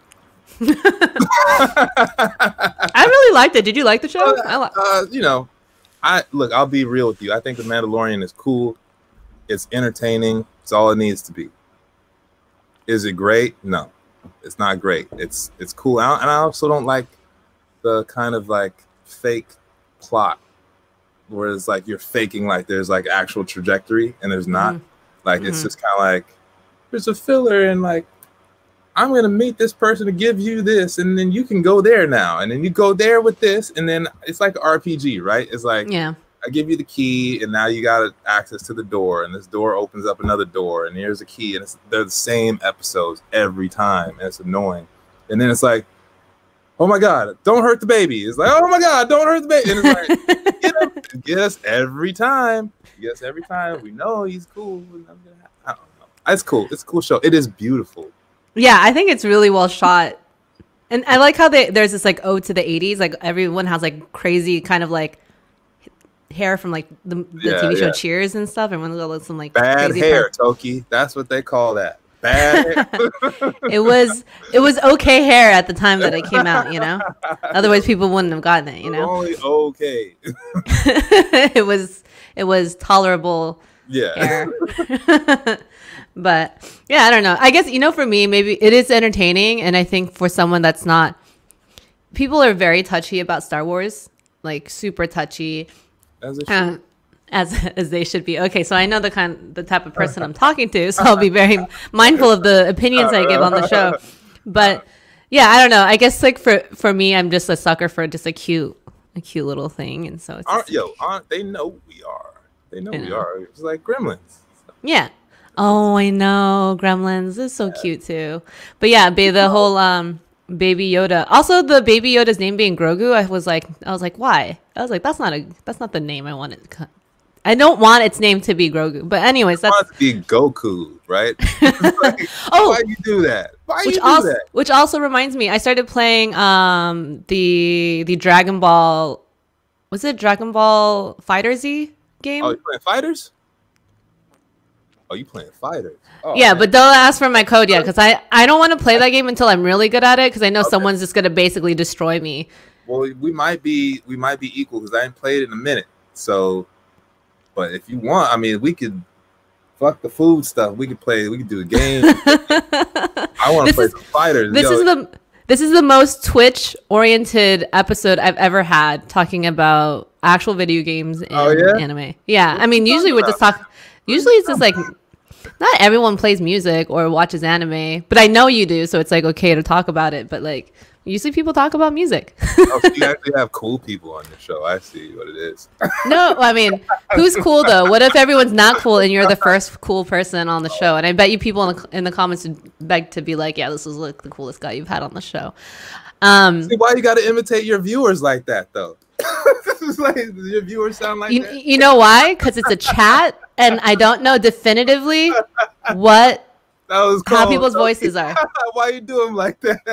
I really liked it. Did you like the show? I li- Uh, you know, I look. I'll be real with you. I think the Mandalorian is cool. It's entertaining. It's all it needs to be. Is it great? No, it's not great. It's it's cool. I, and I also don't like the kind of like fake plot where it's like you're faking like there's like actual trajectory and there's not. Mhm. Like it's Mhm. just kind of like there's a filler and like I'm gonna meet this person to give you this, and then you can go there now, and then you go there with this, and then it's like R P G, right? It's like yeah. I give you the key, and now you got access to the door, and this door opens up another door, and here's a key, and it's, they're the same episodes every time, and it's annoying. And then it's like, oh my god, don't hurt the baby. It's like, oh my god, don't hurt the baby. And it's like, get, him, get us every time. Get us every time. We know he's cool. I don't know. It's cool. It's a cool show. It is beautiful. Yeah, I think it's really well shot. And I like how they there's this like ode to the eighties. Like everyone has like crazy kind of like hair from like the, the Yeah, T V show yeah. Cheers and stuff. Everyone's got some like Bad crazy hair, hair. Toki. That's what they call that. Bad hair. It was it was okay hair at the time that it came out, you know. Otherwise, people wouldn't have gotten it, you know. Only okay. It was it was tolerable Yeah. hair. But yeah, I don't know. I guess, you know, for me, maybe it is entertaining. And I think for someone that's not, people are very touchy about Star Wars, like super touchy, As it should. uh, as as they should be. Okay, so I know the kind, the type of person I'm talking to, so I'll be very mindful of the opinions I give on the show. But yeah, I don't know. I guess like for for me, I'm just a sucker for just a cute, a cute little thing, and so it's Aren't, just, yo, aren't, they know we are. They know I we know. are. It's like Gremlins. yeah. Oh, I know. Gremlins is so cute too. But yeah, ba- the whole um Baby Yoda. Also, the Baby Yoda's name being Grogu. I was like, I was like, why? I was like, that's not a, that's not the name I wanted. I don't want its name to be Grogu. But anyways, I that's want it to be Goku, right? Like, oh, why you do that? Why which you do also that? which also reminds me, I started playing um the the Dragon Ball. Was it Dragon Ball Fighter Z game? Oh, you playing fighters? Oh, you playing fighters? Oh, Yeah, man. but don't ask for my code yet, because I, I don't want to play that game until I'm really good at it, because I know Okay. someone's just gonna basically destroy me. well, we might be we might be equal because I ain't played it in a minute. So, but if you want, I mean, we could fuck the food stuff. We could play. We could do a game. I want to This play is- some fighters. This Yo, is the this is the most Twitch oriented episode I've ever had, talking about actual video games and Oh, yeah? anime. Yeah, What I mean, you usually talking we're just talking. Usually it's just like, not everyone plays music or watches anime, but I know you do, so it's like okay to talk about it. But like, usually people talk about music. oh, so you actually have cool people on your show. I see what it is. No, I mean, who's cool though? What if everyone's not cool and you're the first cool person on the show? And I bet you people in the, in the comments would beg to be like, yeah, this is like the coolest guy you've had on the show. Um, See, why you got to imitate your viewers like that though? It's like, does your viewers sound like you, that? you know why? Because it's a chat and I don't know definitively what That was how cold. people's voices are. Why you do them like that?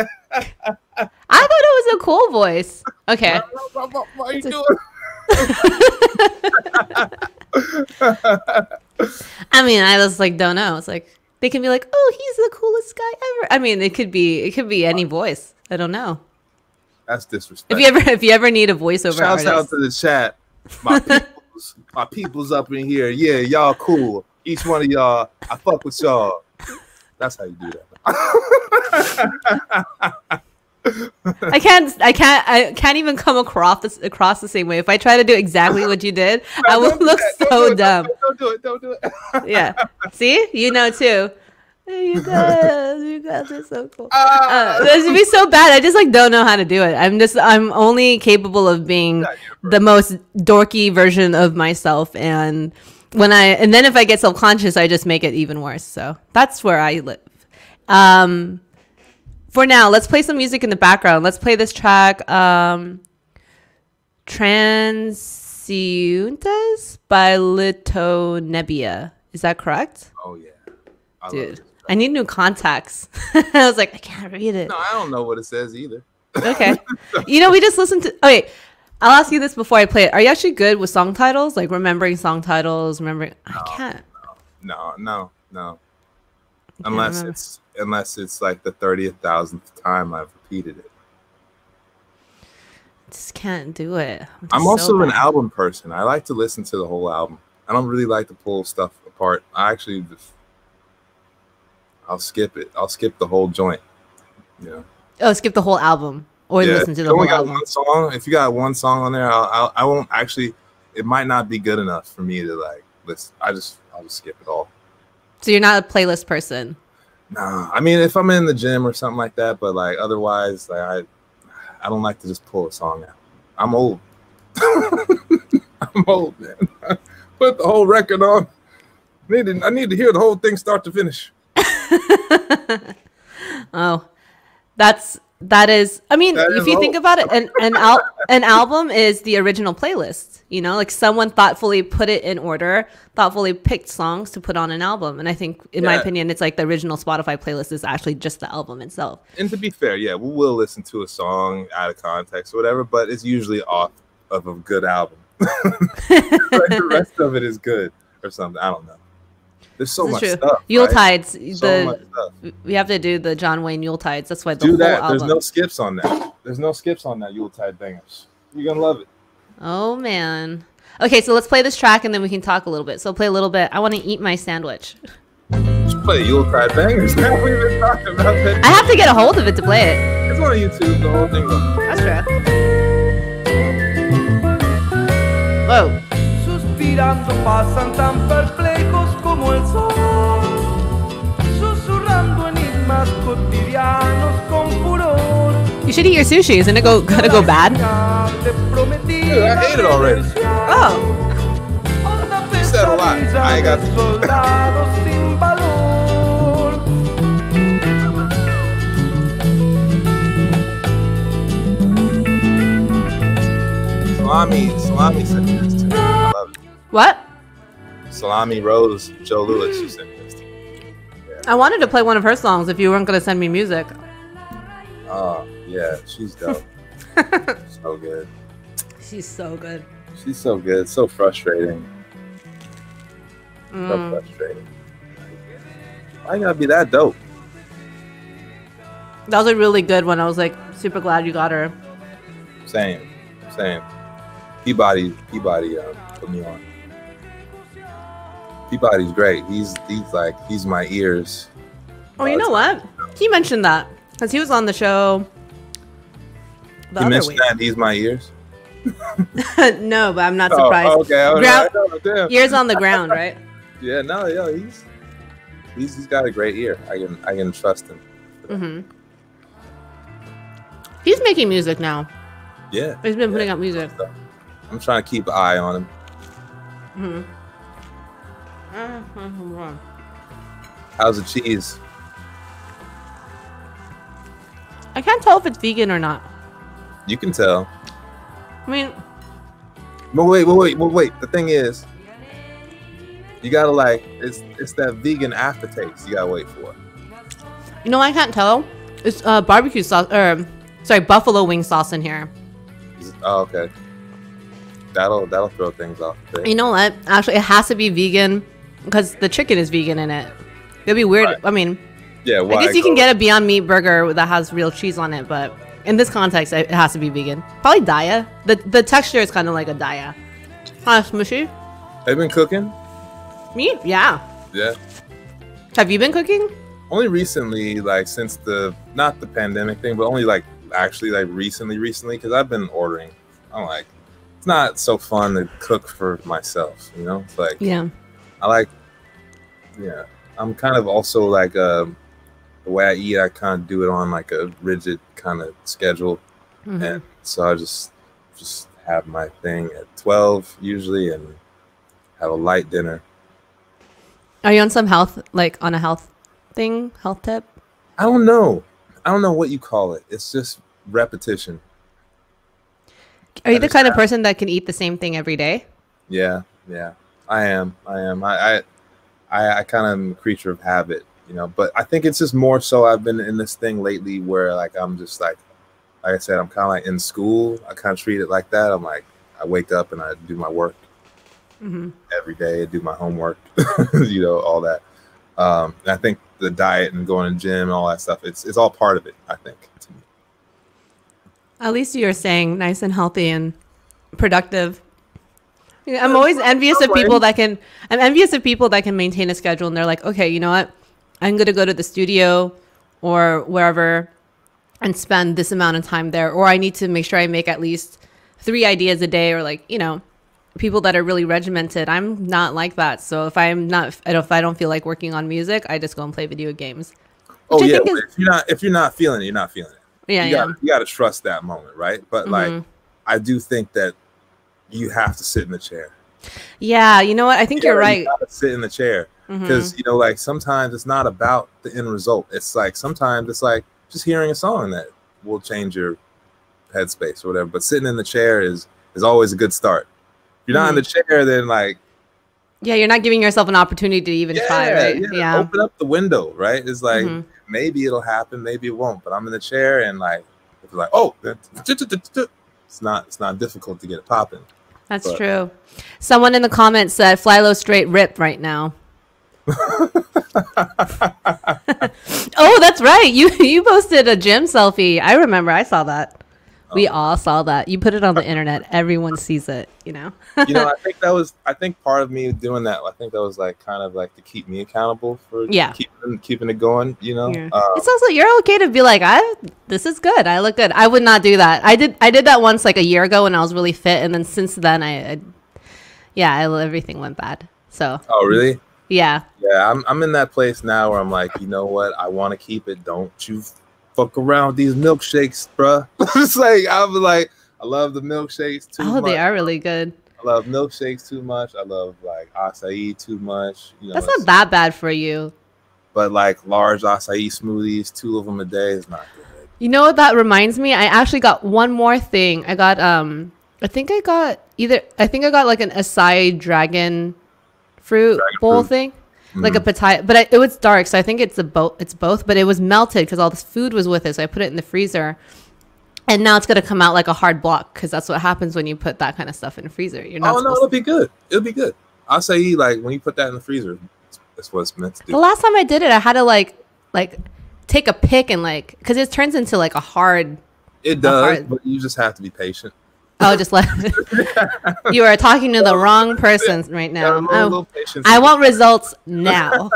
I thought it was a cool voice. Okay. Why, why you It's a- doing? I mean, I just like don't know. It's like they can be like, "Oh, he's the coolest guy ever." I mean, it could be it could be any voice. I don't know. That's disrespectful. If you ever if you ever need a voiceover Shouts out artist, to the chat. My peoples, my peoples up in here. Yeah, y'all cool. Each one of y'all, I fuck with y'all. That's how you do that. I can't I can't I can't even come across this across the same way. If I try to do exactly what you did, I will Don't do look that. Don't so do it. dumb. Don't do it. Don't do it. Yeah. See, you know too. Hey, you guys, you guys are so cool. Ah. Uh, this would be so bad. I just like don't know how to do it. I'm just I'm only capable of being the most dorky version of myself, and when I and then if I get self-conscious, I just make it even worse. So that's where I live. Um, for now, let's play some music in the background. Let's play this track, um, Transiuntas by Lito Nebbia. Is that correct? Oh yeah, I dude. I need new contacts. I was like, I can't read it. No, I don't know what it says either. Okay. You know, we just listened to. Okay, I'll ask you this before I play it. Are you actually good with song titles? Like remembering song titles, remembering. No, I can't. No, no, no. Unless remember. it's unless it's like the thirtieth thousandth time I've repeated it. Just can't do it. I'm, I'm also so an album person. I like to listen to the whole album. I don't really like to pull stuff apart. I actually just, I'll skip it. I'll skip the whole joint. Yeah. Oh, skip the whole album, or yeah, listen to the whole got album. One song, if you got one song on there, I'll, I'll I won't actually. It might not be good enough for me to like listen. I just I'll just skip it all. So you're not a playlist person. Nah, I mean if I'm in the gym or something like that, but like otherwise, like I I don't like to just pull a song out. I'm old. I'm old, man. Put the whole record on. I need to, I need to hear the whole thing start to finish. Oh, that's that is. I mean, that if you old. think about it, an an, al- an album is the original playlist. You know, like someone thoughtfully put it in order, thoughtfully picked songs to put on an album. And I think, in yeah. my opinion, it's like the original Spotify playlist is actually just the album itself. And to be fair, yeah, we will listen to a song out of context or whatever, but it's usually off of a good album. Like the rest of it is good or something. I don't know. There's so much true. stuff. Yuletides. Right? So the much stuff. We have to do the John Wayne Yuletides. That's why the do whole that. album. There's no skips on that. There's no skips on that Yuletide bangers. You're gonna love it. Oh man. Okay, so let's play this track and then we can talk a little bit. So play a little bit. I want to eat my sandwich. Just play Yuletide bangers. Now we've been talking about that. I have to get a hold of it to play it. It's on YouTube. The whole thing's on. That's true. Whoa. Suspirando pasan tan perplejos como el sol, susurrando enigmas cotidianos con furor. You should eat your sushi. Isn't it go gonna go bad? Dude, I ate it already. Oh. You said a lot. I ain't got Salami, Salami sent me this too. I love it. What? Salami Rose, Joe Lewis, she sent me this too. Yeah. I wanted to play one of her songs if you weren't gonna send me music. Oh, yeah, she's dope. So good. She's so good. She's so good. So frustrating. Mm. So frustrating. Why you gotta be that dope? That was a really good one. I was like super glad you got her. Same, same. Peabody, Peabody uh, put me on. Peabody's great. He's he's like he's my ears. Oh, you know what? He mentioned that because he was on the show. The you other mentioned week. that he's my ears. No, but I'm not surprised. Oh, okay, okay. Ground, oh, ears on the ground, right? Yeah, no, yeah, he's he's he's got a great ear. I can I can trust him. Mm-hmm. He's making music now. Yeah, he's been yeah. putting out music. I'm trying to keep an eye on him. Mm-hmm. How's the cheese? I can't tell if it's vegan or not. You can tell. I mean, but wait, wait, wait, wait, wait. The thing is, you gotta like it's it's that vegan aftertaste you gotta wait for. You know, I can't tell. It's uh, barbecue sauce, or sorry, buffalo wing sauce in here. Oh, okay. That'll that'll throw things off a bit. You know what? Actually, it has to be vegan because the chicken is vegan in it. It'd be weird. Right. I mean, yeah. I guess you can get a Beyond Meat burger that has real cheese on it, but in this context, it has to be vegan. Probably Daya. The the texture is kind of like a Daya. Huh, smushy? Have you been cooking? Me? Yeah. Yeah. Have you been cooking? Only recently, like since the not the pandemic thing, but only like actually like recently, recently, because I've been ordering. I'm like, it's not so fun to cook for myself, you know. It's like, yeah, I like, yeah. I'm kind of also like uh, the way I eat. I kind of do it on like a rigid kind of schedule, mm-hmm. and so I just just have my thing at twelve usually, and have a light dinner. Are you on some health, like on a health thing, health tip? I don't know. I don't know what you call it. It's just repetition. Are you I the just kind of have- person that can eat the same thing every day? Yeah, yeah. I am. I am. I I I, I kind of am a creature of habit, you know. But I think it's just more so I've been in this thing lately where like I'm just like, like I said, I'm kind of like in school. I kind of treat it like that. I'm like, I wake up and I do my work Mm-hmm. every day. I do my homework, you know, all that. Um, and I think the diet and going to the gym and all that stuff, it's it's all part of it. I think. To me. At least you're staying nice and healthy and productive. Yeah, I'm always envious of people that can. I'm envious of people that can maintain a schedule and they're like, okay, you know what? I'm gonna go to the studio or wherever and spend this amount of time there, or I need to make sure I make at least three ideas a day, or like, you know, people that are really regimented. I'm not like that. So if I'm not, if I don't feel like working on music, I just go and play video games. Oh I yeah, think but is- if you're not if you're not feeling it, you're not feeling it. Yeah, you yeah. gotta, you gotta trust that moment, right? But like, Mhm. I do think that you have to sit in the chair. Yeah, you know what? I think You you're gotta- right. You gotta sit in the chair because you know, like sometimes it's not about the end result. It's like sometimes it's like just hearing a song that will change your headspace or whatever. But sitting in the chair is is always a good start. If you're not in the chair, then like Yeah, you're not giving yourself an opportunity to even yeah, try, right? yeah, Yeah. open up the window, right? It's like Mhm. maybe it'll happen, maybe it won't. But I'm in the chair and like it's like oh, it's not it's not difficult to get it popping. That's But- true. Someone in the comments said Fly Low straight ripped right now. Oh, that's right. You you posted a gym selfie. I remember. I saw that. We Oh. all saw that. You put it on the internet. Everyone sees it, you know? You know, I think that was I think part of me doing that. I think that was like kind of like to keep me accountable for Yeah. keeping keeping it going. You know, Yeah. Um, It's also, you're okay to be like, I this is good. I look good. I would not do that. I did I did that once like a year ago when I was really fit, and then since then I, I yeah, I, everything went bad. So oh really? yeah. Yeah, I'm I'm in that place now where I'm like, you know what? I want to keep it. Don't you fuck around with these milkshakes, bruh. It's like I'm like, I love the milkshakes too Oh, much. they are really good. I love milkshakes too much. I love like acai too much. You know, That's it's- not that bad for you. But like large acai smoothies, two of them a day is not good. You know what that reminds me? I actually got one more thing. I got um I think I got either I think I got like an acai dragon fruit Dragon bowl fruit. thing. Like Mhm. a pataya, but I, it was dark, so I think it's a both. It's both, but it was melted because all this food was with it. So I put it in the freezer, and now it's gonna come out like a hard block because that's what happens when you put that kind of stuff in the freezer. You're not. Oh no, supposed it'll to. be good. It'll be good. Acai, like when you put that in the freezer, that's what it's meant to do. The last time I did it, I had to like like take a pick and like because it turns into like a hard. It does, hard- but you just have to be patient. Oh, just let. You are talking to the wrong person right Yeah, now. a little- I- little patience. I want results now.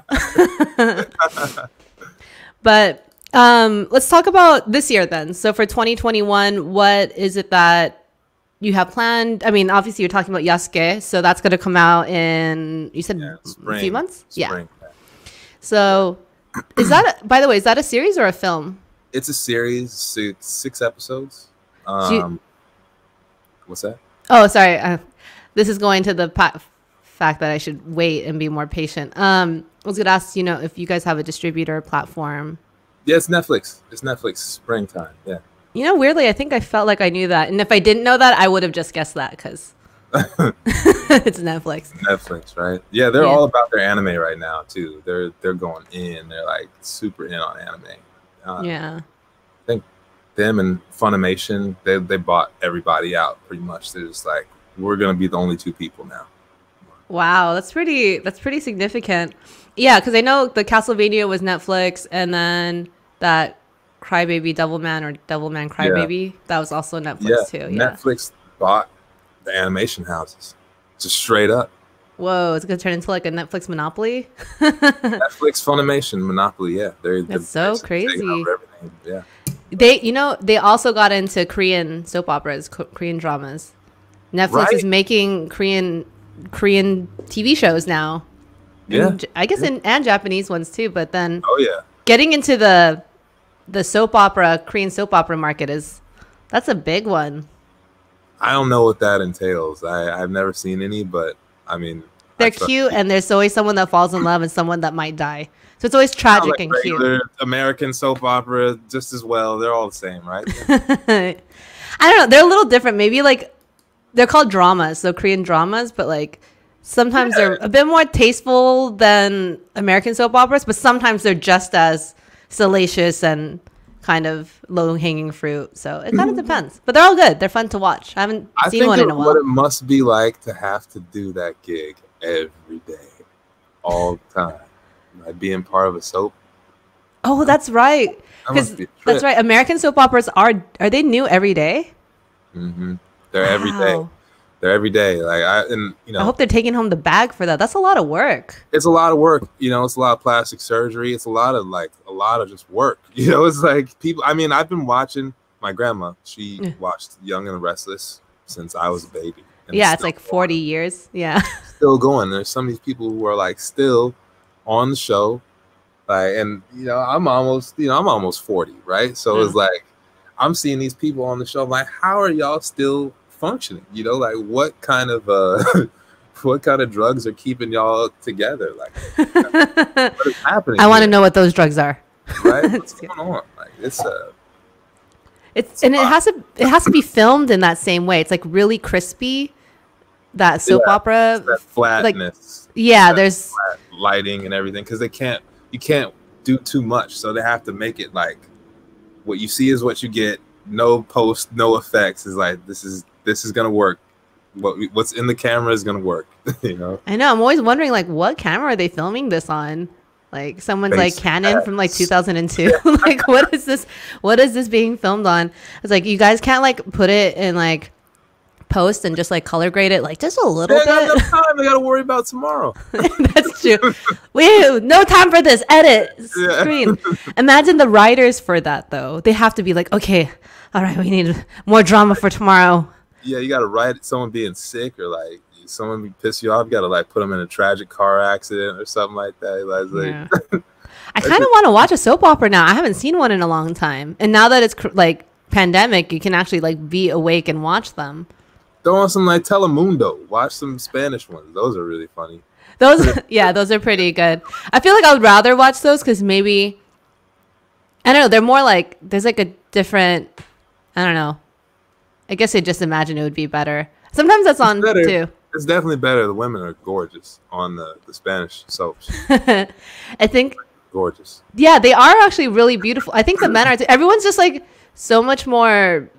But um, let's talk about this year then. So for twenty twenty-one, what is it that you have planned? I mean, obviously you're talking about Yasuke, so that's going to come out in, you said Yeah, a spring, few months? Yeah. spring. So is that, a, by the way, is that a series or a film? It's a series, six, six episodes. So you- Um, what's that? Oh, sorry. Uh, this is going to the pa- fact that I should wait and be more patient. Um, I was going to ask, you know, if you guys have a distributor platform. Yeah, it's Netflix. It's Netflix springtime. Yeah. You know, weirdly, I think I felt like I knew that. And if I didn't know that, I would have just guessed that because it's Netflix. Netflix, right? Yeah, they're Yeah. all about their anime right now too. They're they're going in. They're like super in on anime. Uh, Yeah. Them and Funimation, they they bought everybody out pretty much. They're just like, we're gonna be the only two people now. Wow, that's pretty. That's pretty significant. Yeah, because I know the Castlevania was Netflix, and then that Crybaby Devilman or Devilman Crybaby that was also Netflix Yeah, too. Yeah. Netflix bought the animation houses, just straight up. Whoa, it's gonna turn into like a Netflix monopoly. Netflix, Funimation, Monopoly. Yeah, they're they're That's so basically taking crazy. over everything. Yeah. They, you know, they also got into Korean soap operas, Ko- Korean dramas. Netflix is Right. making Korean Korean T V shows now. Yeah. And J- I guess in, and Japanese ones too. But then Oh yeah. getting into the the soap opera Korean soap opera market is that's a big one. I don't know what that entails. I I've never seen any, but I mean, They're I trust cute, people. and there's always someone that falls in love and someone that might die. So it's always Sounds tragic like and cute. regular American soap opera just as well. They're all the same, right? I don't know. They're a little different. Maybe like they're called dramas, so Korean dramas, but like sometimes Yeah. they're a bit more tasteful than American soap operas, but sometimes they're just as salacious and kind of low hanging fruit. So it kind of depends. But they're all good. They're fun to watch. I haven't I seen think one it- in a what while. it must be like to have to do that gig every day, all the time, like being part of a soap. Oh, that's right. That Because must be a trip. that's right. American soap operas are are they new every day? hmm They're every day. Wow. They're every day. Like I and you know, I hope they're taking home the bag for that. That's a lot of work. it's a lot of work. You know, it's a lot of plastic surgery. It's a lot of like a lot of just work. You know, it's like people. I mean, I've been watching my grandma. She Yeah. watched Young and the Restless since I was a baby. And Yeah, it's still like forty years. Yeah. still going. There's some of these people who are like still on the show, like, and you know, I'm almost, you know, I'm almost forty, right? So it's like I'm seeing these people on the show. I'm like, how are y'all still functioning? You know, like what kind of uh, what kind of drugs are keeping y'all together? Like, what is happening? I want to here, know what those drugs are. right? What's going on? Like, it's uh, It's and it has to it has to be filmed in that same way. It's like really crispy. That soap Yeah, opera. that flatness. Yeah, that there's flat lighting and everything, because they can't you can't do too much, so they have to make it like what you see is what you get. No post, no effects. Is like this is this is gonna work. What we, what's in the camera is gonna work. You know, I know. I'm always wondering like what camera are they filming this on? Like someone's like Face Canon from like X. two thousand two. Like what is this? What is this being filmed on? It's like you guys can't like put it in like post and just like color grade it like just a little they got bit. enough time. They gotta worry about tomorrow. That's true. Woo, no time for this. Edit Yeah. screen. Imagine the writers for that though. They have to be like, okay, all right, we need more drama for tomorrow. Yeah, you gotta write someone being sick or like someone be piss you off. You gotta like put them in a tragic car accident or something like that. Like, like, Yeah. I kind of want to watch a soap opera now. I haven't seen one in a long time, and now that it's cr- like pandemic, you can actually like be awake and watch them. throw on some like Telemundo. Watch some Spanish ones. Those are really funny. Those, yeah, those are pretty good. I feel like I would rather watch those because maybe I don't know. They're more like there's like a different. I don't know. I guess I just imagine it would be better. Sometimes that's on better. too. It's definitely better. The women are gorgeous on the, the Spanish soaps. I think, Gorgeous. yeah, they are actually really beautiful. I think the men are too. Everyone's just like so much more.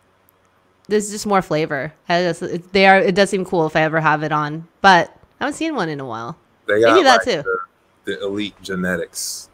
There's just more flavor. I just- it- They are. It does seem cool if I ever have it on, but I haven't seen one in a while. They got Maybe that like, too. The, the elite genetics.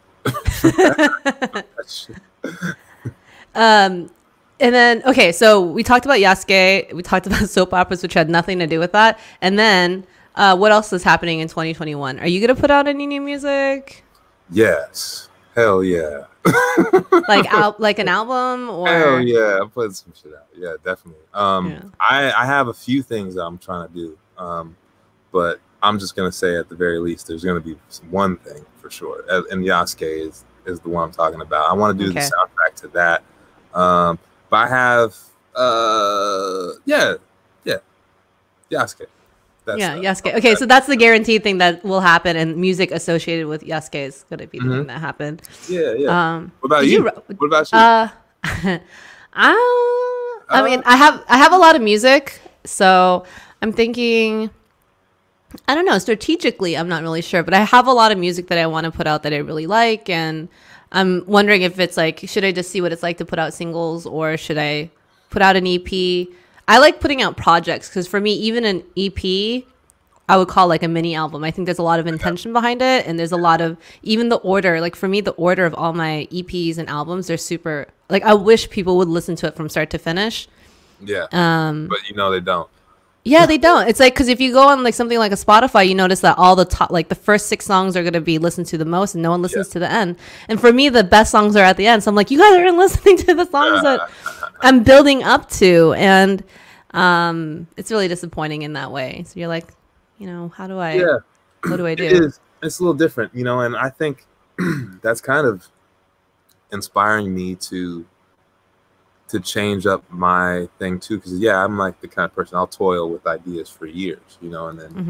Um, and then okay, so we talked about Yasuke. We talked about soap operas, which had nothing to do with that. And then, uh, what else is happening in twenty twenty-one? Are you gonna put out any new music, Yes. Hell yeah. like out like an album or? Hell yeah. I'm putting some shit out. Yeah, definitely. Um, Yeah. I, I have a few things that I'm trying to do. Um, but I'm just gonna say at the very least, there's gonna be one thing for sure, and and Yasuke is is the one I'm talking about. I want to do Okay. the soundtrack to that. Um, but I have, uh, yeah, yeah, Yasuke. That's Yeah, uh, Yasuke. Okay, so that's the guaranteed thing that will happen, and music associated with Yasuke is gonna be the thing Mhm. that happened. Yeah, yeah. Um, what about did you? you ro- What about you? Uh, I, I mean, Uh, I have I have a lot of music, so I'm thinking. I don't know. Strategically, I'm not really sure, but I have a lot of music that I want to put out that I really like, and I'm wondering if it's like, should I just see what it's like to put out singles, or should I put out an E P? I like putting out projects because for me, even an E P, I would call like a mini album. I think there's a lot of intention behind it, and there's a lot of even the order. Like for me, the order of all my E Ps and albums, they're super. Like I wish people would listen to it from start to finish. yeah, Um, but you know they don't. yeah, they don't. It's like because if you go on like something like a Spotify, you notice that all the top, like the first six songs are gonna be listened to the most, and no one listens Yeah. to the end. And for me, the best songs are at the end. So I'm like, you guys aren't listening to the songs that I'm building up to, and um, it's really disappointing in that way. So you're like, you know, how do I? Yeah, What do I it do? is. It's a little different, you know, and I think that's kind of inspiring me to to change up my thing too, because yeah, I'm like the kind of person I'll toil with ideas for years, you know, and then hmm and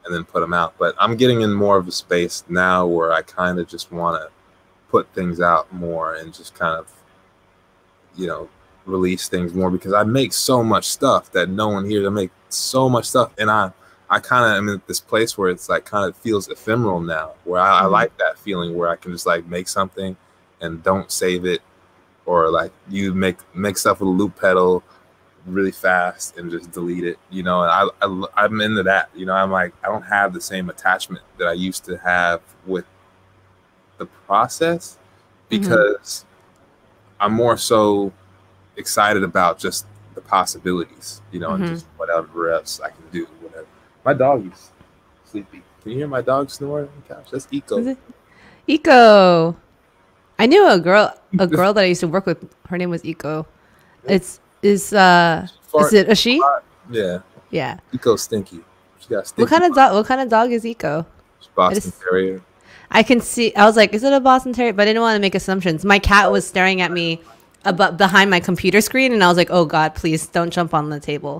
and then put them out. But I'm getting in more of a space now where I kind of just want to put things out more and just kind of, you know, release things more, because I make so much stuff that no one hears. I make so much stuff, and I I kind of am in this place where it's like kind of feels ephemeral now, where I, mm-hmm. I like that feeling where I can just like make something and don't save it, or like you make make stuff with a loop pedal really fast and just delete it, you know. And I, I I'm into that, you know. I'm like, I don't have the same attachment that I used to have with the process, because mm-hmm. I'm more so excited about just the possibilities, you know, mm-hmm. and just whatever else I can do, whatever. My dog is sleepy. Can you hear my dog snoring on the couch? That's Eco. Eco. I knew a girl, a girl that I used to work with. Her name was Eco. It's is uh, Fart. Is it a she? Yeah. Yeah. Eco's stinky. She got stinky. What kind of dog? What kind of dog is Eco? It's Boston I Terrier. I can see. I was like, is it a Boston Terrier? But I didn't want to make assumptions. My cat was staring at me about behind my computer screen, and I was like, oh God, please don't jump on the table.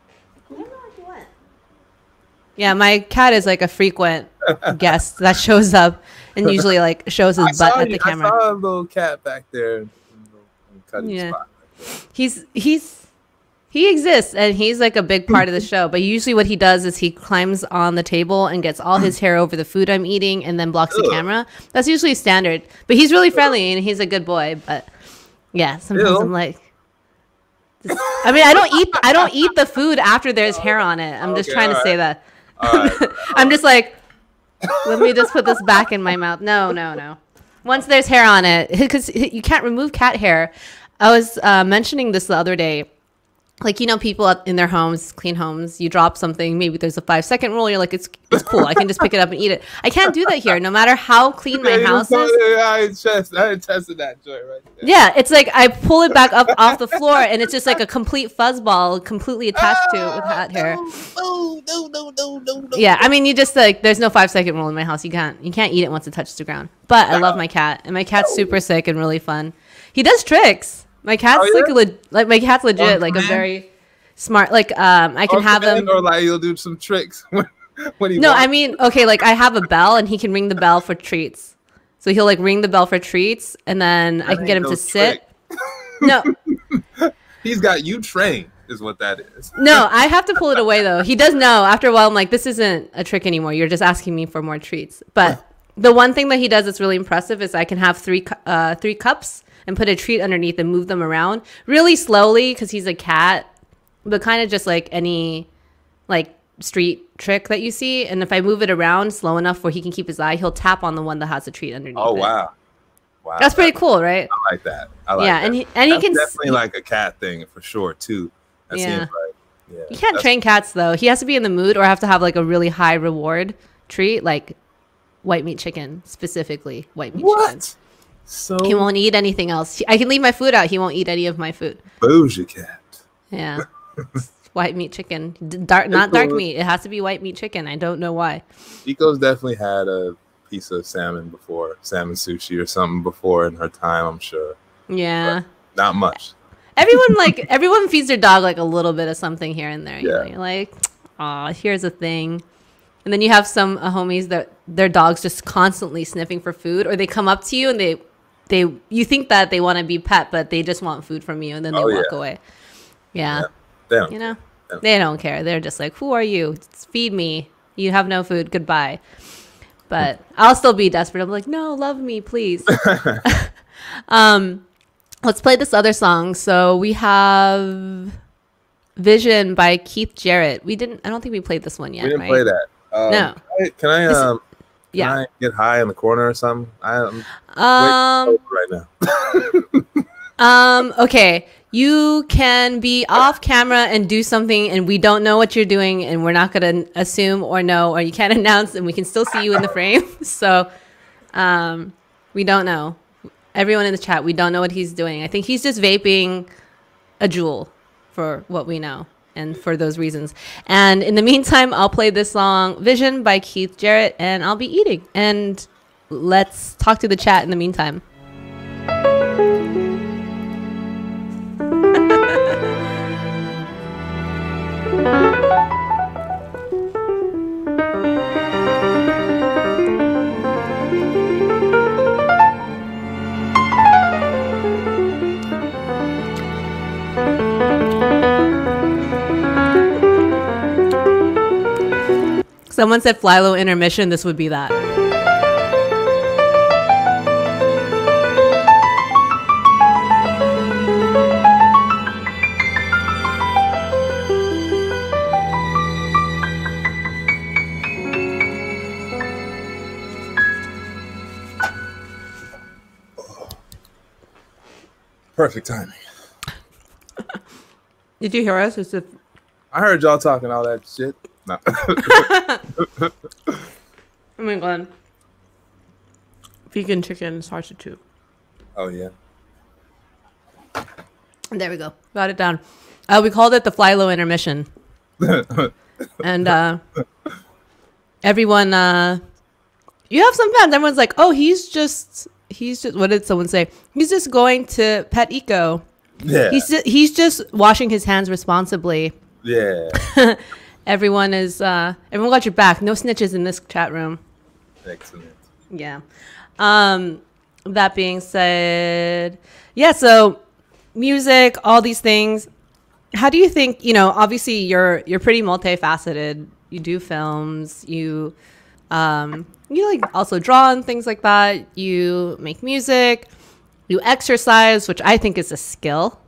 Yeah, my cat is like a frequent guest that shows up and usually like shows his butt at the you, camera. I saw a little cat back there. Yeah, he's he's he exists, and he's like a big part of the show. But usually, what he does is he climbs on the table and gets all his hair over the food I'm eating, and then blocks Ugh. the camera. That's usually standard. But he's really friendly and he's a good boy. But yeah, sometimes Ew. I'm like. I mean, I don't eat. I don't eat the food after there's hair on it. I'm just okay, trying to right. say that. Right. I'm just like, let me just put this back in my mouth. No, no, no. Once there's hair on it, because you can't remove cat hair. I was uh, mentioning this the other day. Like, you know, people up in their homes, clean homes, you drop something, maybe there's a five second rule, you're like, it's it's cool, I can just pick it up and eat it. I can't do that here, no matter how clean my house is. I test, I tested that joint right there. Yeah, it's like I pull it back up off the floor, and it's just like a complete fuzzball, completely attached to it with cat hair. No, no, no, no, no, no. Yeah, I mean, you just like, there's no five second rule in my house. You can't, you can't eat it once it touches the ground. But I love my cat, and my cat's super sick and really fun. He does tricks. My cat's oh, yeah? like, le- like my cat's legit, like a very smart. Like um, I can have him, or like he'll do some tricks when, when he. No, walks. I mean, okay, like I have a bell, and he can ring the bell for treats. So he'll like ring the bell for treats, and then that I can get him no to trick. sit. No, he's got you trained, is what that is. No, I have to pull it away though. He does know. After a while, I'm like, this isn't a trick anymore. You're just asking me for more treats. But the one thing that he does that's really impressive is I can have three uh, three cups and put a treat underneath and move them around really slowly, because he's a cat, but kind of just like any like street trick that you see. And if I move it around slow enough where he can keep his eye, he'll tap on the one that has a treat underneath. Oh, it. wow. Wow. That's pretty cool, right? I like that. I like yeah, that. and he, and that's he can definitely like a cat thing for sure too. That yeah. seems like, yeah. You can't train cats though. He has to be in the mood or have to have like a really high reward treat, like white meat chicken, specifically white meat what? chicken. So he won't eat anything else. I can leave my food out. He won't eat any of my food. Bougie cat. Yeah. White meat chicken. D- dark, not dark meat. It has to be white meat chicken. I don't know why. Eco's definitely had a piece of salmon before, salmon sushi or something before in her time, I'm sure. Yeah. But not much. Everyone like everyone feeds their dog like a little bit of something here and there. You Yeah. know? You're like, aw, here's a thing. And then you have some uh, homies that their dog's just constantly sniffing for food, or they come up to you and they they you think that they want to be pet, but they just want food from you, and then they Oh, walk yeah. away. Yeah. Yeah. They don't You know, They don't they don't care. They're just like, who are you? Just feed me. You have no food. Goodbye. But I'll still be desperate. I'm like, no, love me, please. um, let's play this other song. So we have Vision by Keith Jarrett. We didn't. I don't think we played this one yet. We didn't right? play that. Um, No. Can I, can I This- um Yeah. can I get high in the corner or something? I'm Um. waiting right now. Um. Okay. You can be off camera and do something, and we don't know what you're doing, and we're not gonna assume or know, or you can't announce, and we can still see you in the frame. So, um, we don't know. Everyone in the chat, we don't know what he's doing. I think he's just vaping a jewel, for what we know, and for those reasons. And in the meantime, I'll play this song, Vision by Keith Jarrett, and I'll be eating. And let's talk to the chat in the meantime. Someone said fly low intermission. This would be that. Perfect timing. Did you hear us? It's a... I heard y'all talking all that shit. No. Oh my god. Vegan chicken is hard to chew. Oh yeah. There we go. Got it down. Uh, we called it the fly low intermission. And uh, everyone, uh, you have some fans. Everyone's like, oh, he's just, he's just, what did someone say? He's just going to Pet Eco. Yeah. He's just, he's just washing his hands responsibly. Yeah. Everyone is, uh, everyone got your back. No snitches in this chat room. Excellent. Yeah. Um, that being said, yeah, so music, all these things. How do you think, you know, obviously you're you're pretty multifaceted. You do films, you um you like also draw and things like that. You make music, you exercise, which I think is a skill.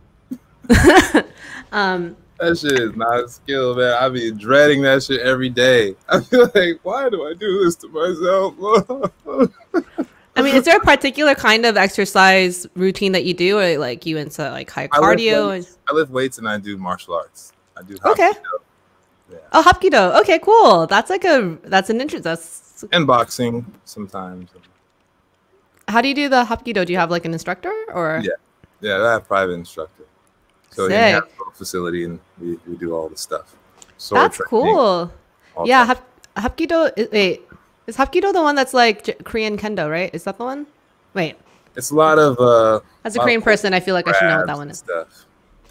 um That shit is not a skill, man. I be dreading that shit every day. I feel like, why do I do this to myself? I mean, is there a particular kind of exercise routine that you do, or like you into like high I lift cardio? weights. I lift weights and I do martial arts. I do Okay. Hapkido. Yeah. Oh, Hapkido. Okay, cool. That's like a that's an interest. That's And boxing sometimes. how do you do the Hapkido? Do you have like an instructor or? Yeah. Yeah, I have private instructor. So he Sick. has a facility and we, we do all the stuff. Sword That's training, cool. all Yeah, types. Hap- Hapkido. i- Wait, is Hapkido the one that's like J- Korean Kendo? Right? Is that the one? Wait, It's a lot of uh as a lot Korean of person, I feel like I should know what that grabs one and is. stuff.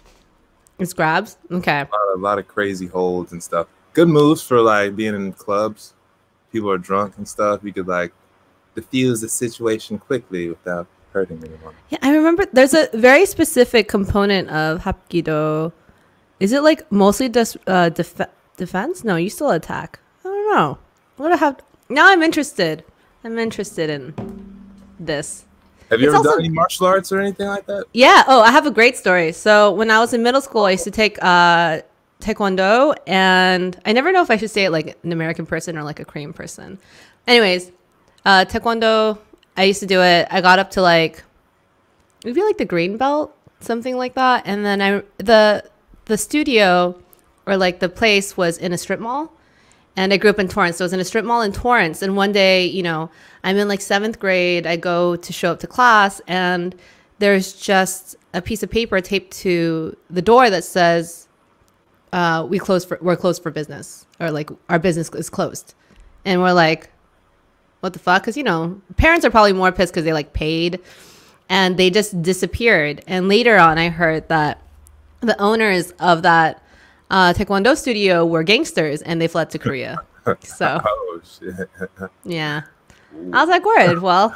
It's grabs. Okay. A lot, of, a lot of crazy holds and stuff. Good moves for like being in clubs. People are drunk and stuff. You could like diffuse the situation quickly without hurting anyone. Yeah, I remember. There's a very specific component of Hapkido. Is it like mostly just uh, def- defense? No, you still attack. I don't know. What I have now? I'm interested. I'm interested in this. Have you It's ever also- done any martial arts or anything like that? Yeah. Oh, I have a great story. So when I was in middle school, I used to take uh, Taekwondo, and I never know if I should say it like an American person or like a Korean person. Anyways, uh, Taekwondo, I used to do it. I got up to like, maybe like the green belt, something like that. And then I the the studio or like the place was in a strip mall. And I grew up in Torrance. So I was in a strip mall in Torrance. And one day, you know, I'm in like seventh grade. I go to show up to class, and there's just a piece of paper taped to the door that says, uh, "We close for we're closed for business," or like our business is closed. And we're like, "What the fuck?" Because you know, parents are probably more pissed because they like paid, and they just disappeared. And later on, I heard that the owners of that uh, Taekwondo studio were gangsters, and they fled to Korea. So Oh shit. yeah, I was like, "Word, well,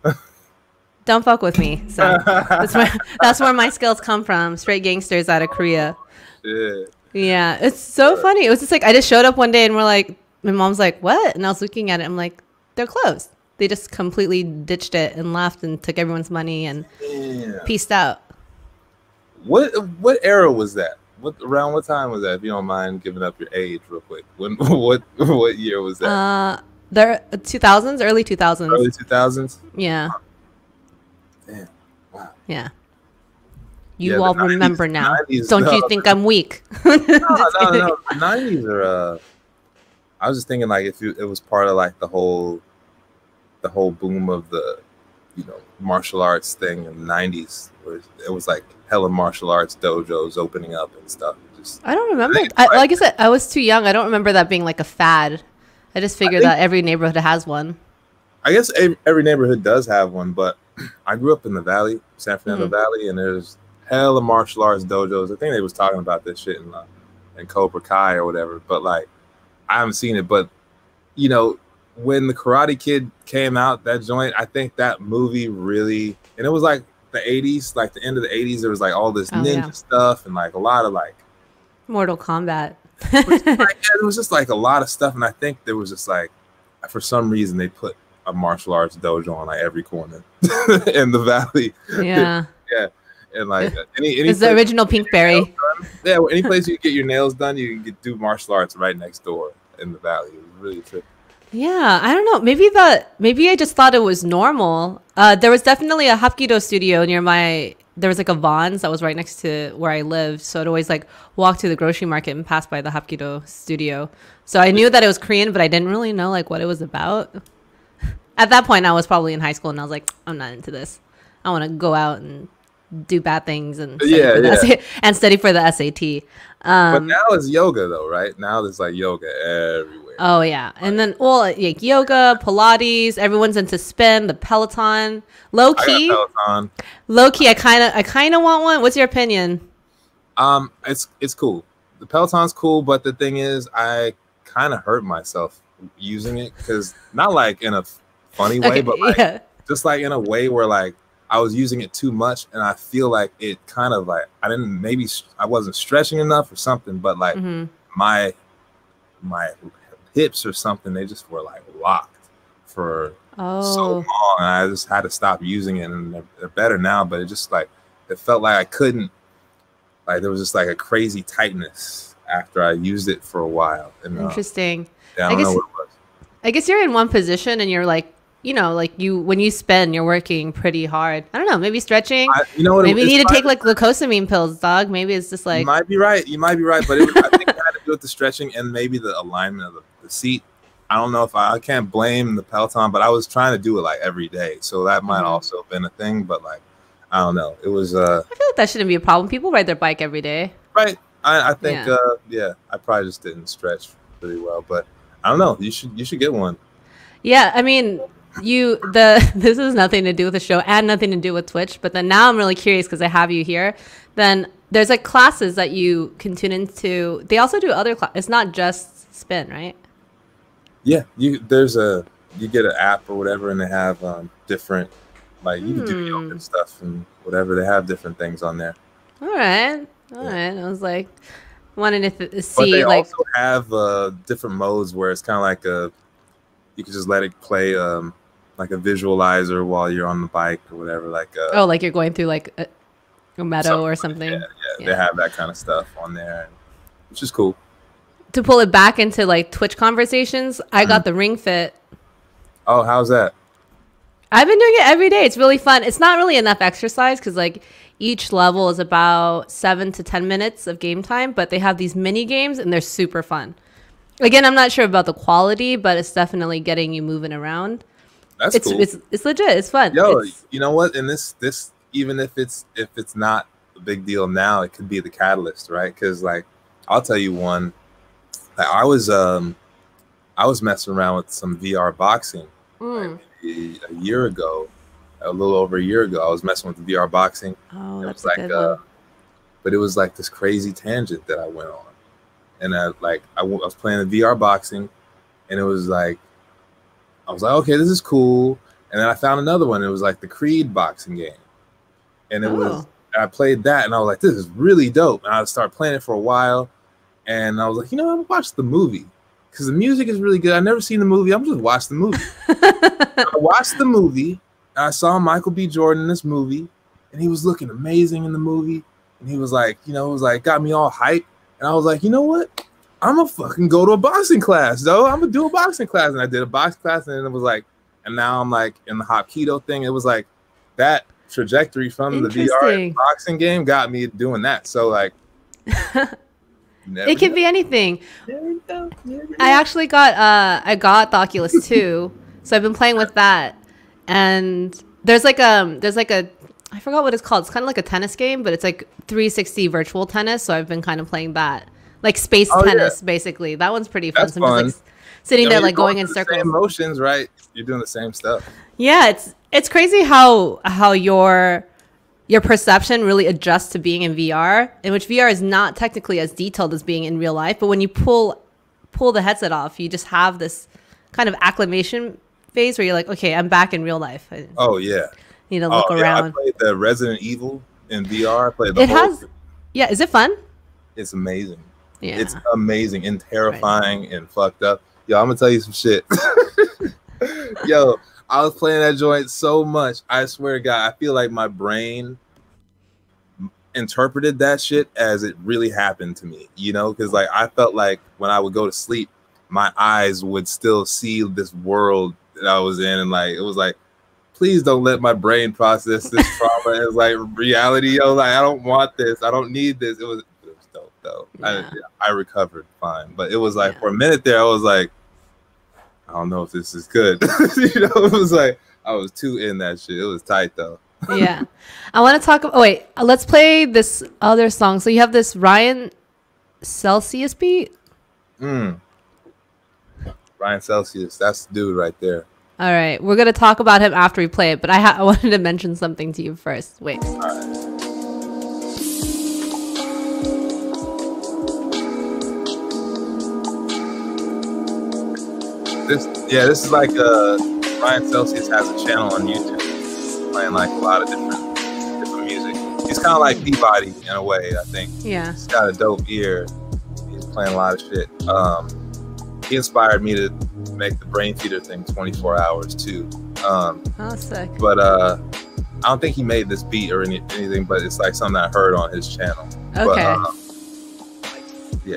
don't fuck with me." So that's where that's where my skills come from. Straight gangsters out of Korea. Shit. Yeah, it's so funny. It was just like I just showed up one day, and we're like, my mom's like, "What?" And I was looking at it. I'm like, "They're closed." They just completely ditched it and left and took everyone's money and Yeah. pieced out. What what era was that? What around what time was that? If you don't mind giving up your age real quick. When what what year was that? Uh, they're two thousands, early two thousands. Early two thousands? Yeah, Damn. Wow. yeah. You Yeah, the all nineties remember now. nineties, Don't you no. think I'm weak? No, no, no. The nineties are uh I was just thinking like if you, it was part of like the whole the whole boom of the you know martial arts thing in the nineties where it was like hella martial arts dojos opening up and stuff. Just I don't remember. think it's I, like- like I said, I was too young. I don't remember that being like a fad. I just figured think- that every neighborhood has one. I guess ev- every neighborhood does have one, but I grew up in the Valley, San Fernando Mhm. Valley, and there's hella martial arts dojos. I think they was talking about this shit in uh, in Cobra Kai or whatever, but like I haven't seen it. But you know, when the Karate Kid came out, that joint, I think that movie really, and it was like the eighties, like the end of the eighties. There was like all this Oh, ninja yeah. stuff and like a lot of like Mortal Kombat. Like, yeah, there was just like a lot of stuff, and I think there was just like, for some reason, they put a martial arts dojo on like every corner in the valley. Yeah. Yeah. And like any, any it's the original Pinkberry. Yeah, well, any place you can get your nails done, you can get, do martial arts right next door in the valley. It was really tricky. Yeah, I don't know. Maybe that. Maybe I just thought it was normal. Uh, there was definitely a Hapkido studio near my. There was like a Vons that was right next to where I lived, so I'd always like walk to the grocery market and pass by the Hapkido studio. So I knew that it was Korean, but I didn't really know like what it was about. At that point, I was probably in high school, and I was like, I'm not into this. I want to go out and do bad things and study yeah, for the yeah. S A- and study for the S A T. Um, but now it's yoga though, right? Now there's like yoga everywhere. Oh yeah, and then well, like yoga, Pilates. Everyone's into spin, the Peloton. Low key, I got Peloton. low key. I kind of, I kind of want one. What's your opinion? Um, it's it's cool. The Peloton's cool, but the thing is, I kind of hurt myself using it because not like in a funny way, Okay, but like, yeah. just like in a way where like I was using it too much, and I feel like it kind of like I didn't maybe I wasn't stretching enough or something, but like Mhm. my my hips or something, they just were like locked for so Oh, long, and I just had to stop using it, and they're, they're better now, but it just like it felt like I couldn't, like there was just like a crazy tightness after I used it for a while, and uh, interesting. yeah, I I don't guess- know what it was. I guess you're in one position and you're like, you know, like you when you spin, you're working pretty hard. I don't know, maybe stretching. I, you know what? Maybe you it's need to take probably- like glucosamine pills, dog. Maybe it's just You like, might be right. You might be right, but it was, I think it had to do with the stretching and maybe the alignment of the, the seat. I don't know if I, I can't blame the Peloton, but I was trying to do it like every day, so that might Mhm. also have been a thing. But like, I don't know. It was uh I feel like that shouldn't be a problem. People ride their bike every day. right. I, I think Yeah. uh yeah, I probably just didn't stretch pretty well, but I don't know. You should you should get one. Yeah, I mean, you the this has nothing to do with the show and nothing to do with Twitch, but then now I'm really curious because I have you here. Then there's like classes that you can tune into. They also do other classes. It's not just spin, right? Yeah, you there's a you get an app or whatever, and they have um different like you can do Hmm. yoga and stuff and whatever. They have different things on there. All right, all right. I was like wanting to th- But see they like also have uh, different modes where it's kind of like a, you can just let it play um, like a visualizer while you're on the bike or whatever. Like uh, oh, like you're going through like a, a meadow something or like- something. Yeah, yeah, Yeah. they have that kind of stuff on there, which is cool. To pull it back into like Twitch conversations, I Mm-hmm. got the Ring Fit. Oh, how's that? I've been doing it every day. It's really fun. It's not really enough exercise because like each level is about seven to ten minutes of game time, but they have these mini games and they're super fun. Again, I'm not sure about the quality, but it's definitely getting you moving around. That's It's cool. it's it's legit. It's fun. Yo, It's- you know what? And this this even if it's if it's not a big deal now, it could be the catalyst, right? Because like I'll tell you one. Like, I was um I was messing around with some V R boxing Mm. a, a year ago, a little over a year ago. I was messing with the V R boxing. Oh, It that's was a like good uh, one. but it was like this crazy tangent that I went on, and I like I, w- I was playing the V R boxing, and it was like I was like, okay, this is cool. And then I found another one. It was like the Creed boxing game, and it was Oh. and I played that, and I was like, this is really dope. And I started playing it for a while, and I was like, you know, I'm gonna watch the movie because the music is really good. I've never seen the movie. I'm just watch the movie. I watched the movie, and I saw Michael B. Jordan in this movie, and he was looking amazing in the movie. And he was like, you know, it was like got me all hyped. And I was like, you know what? I'm gonna fucking go to a boxing class, though. I'm gonna do a boxing class. And I did a boxing class, and it was like, and now I'm like in the Hapkido thing. It was like that trajectory from the V R Interesting. boxing game got me doing that. So like, It can be anything. I actually got uh I got the Oculus two, so I've been playing with that. And there's like um there's like a I forgot what it's called. It's kind of like a tennis game, but it's like three sixty virtual tennis. So I've been kind of playing that, like space Oh, yeah. tennis, basically. That one's pretty fun. That's So I'm just fun. like sitting You know, there you're like going in through the circles. same motions, right? You're doing the same stuff. Yeah, it's it's crazy how how your your perception really adjusts to being in V R, in which V R is not technically as detailed as being in real life. But when you pull pull the headset off, you just have this kind of acclimation phase where you're like, okay, I'm back in real life. I Oh yeah. need to look oh, around. Yeah, I played the Resident Evil in V R. I played the It whole has, thing. yeah. Is it fun? It's amazing. Yeah. It's amazing and terrifying right. and fucked up. Yo, I'm gonna tell you some shit. Yo, I was playing that joint so much. I swear to God, I feel like my brain interpreted that shit as it really happened to me, you know, because like I felt like when I would go to sleep, my eyes would still see this world that I was in, and like it was like, please don't let my brain process this trauma as like reality. Yo, like I don't want this, I don't need this. It was, it was dope though. Yeah. I, I recovered fine, but it was like yeah. for a minute there, I was like, I don't know if this is good. You know, it was like I was too in that shit. It was tight though. Yeah, I want to talk. Oh wait, let's play this other song. So you have this Ryan Celsius beat. Mm. Ryan Celsius, that's the dude right there. All right, we're gonna talk about him after we play it, but I, ha- I wanted to mention something to you first. Wait. All right. This, yeah, this is like uh, Ryan Celsius has a channel on YouTube playing like a lot of different different music. He's kind of like Peabody in a way, I think. Yeah. He's got a dope ear. He's playing a lot of shit. Um, he inspired me to make the Brain Feeder thing twenty-four hours too. Um, oh, sick. But uh, I don't think he made this beat or any, anything, but it's like something I heard on his channel. Okay. But, um, yeah.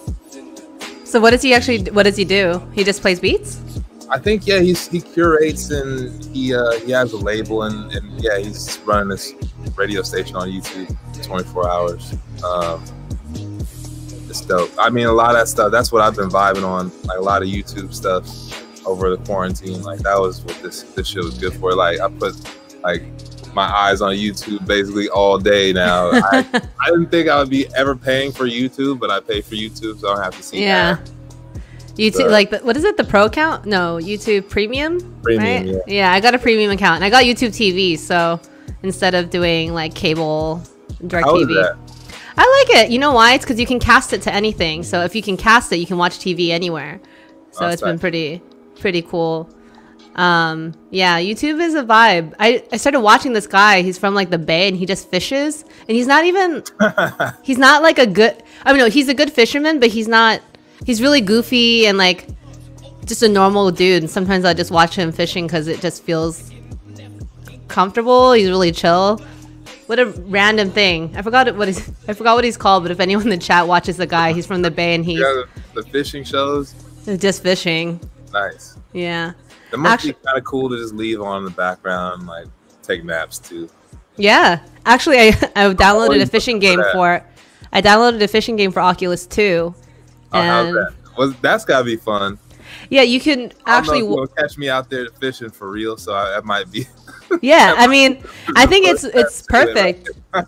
So what does he actually? What does he do? He just plays beats? I think yeah, he's he curates and he uh, he has a label and, and yeah, he's running this radio station on YouTube twenty-four hours. Um, it's dope. I mean, a lot of that stuff. That's what I've been vibing on. Like a lot of YouTube stuff over the quarantine. Like that was what this this shit was good for. Like I put like my eyes on YouTube basically all day now. I, I didn't think I would be ever paying for YouTube, but I pay for YouTube, so I don't have to see yeah. that. YouTube, so, like, the, what is it? The Pro account? No, YouTube Premium? Premium, right? yeah. Yeah, I got a premium account. And I got YouTube T V, so instead of doing, like, cable, direct How T V. is that? I like it. You know why? It's because you can cast it to anything. So if you can cast it, you can watch T V anywhere. So oh, it's been pretty, pretty cool. Um, yeah, YouTube is a vibe. I, I started watching this guy. He's from like the Bay and he just fishes. And he's not even, he's not like a good, I mean, no, he's a good fisherman, but he's not, he's really goofy and like just a normal dude. And sometimes I just watch him fishing because it just feels comfortable. He's really chill. What a random thing. I forgot what he's, I forgot what he's called, but if anyone in the chat watches the guy, he's from the Bay and he's yeah, the, the fishing shows. Just fishing. Nice. Yeah. It must Actually, be kind of cool to just leave on in the background, like take naps too. Yeah, actually, I I downloaded a fishing game for, I downloaded a fishing game for Oculus two. Oh, how's that? Well, that's gotta be fun. Yeah, you can actually I don't know if you'll catch me out there fishing for real, so I, that might be. Yeah, I mean, I think it's it's perfect. I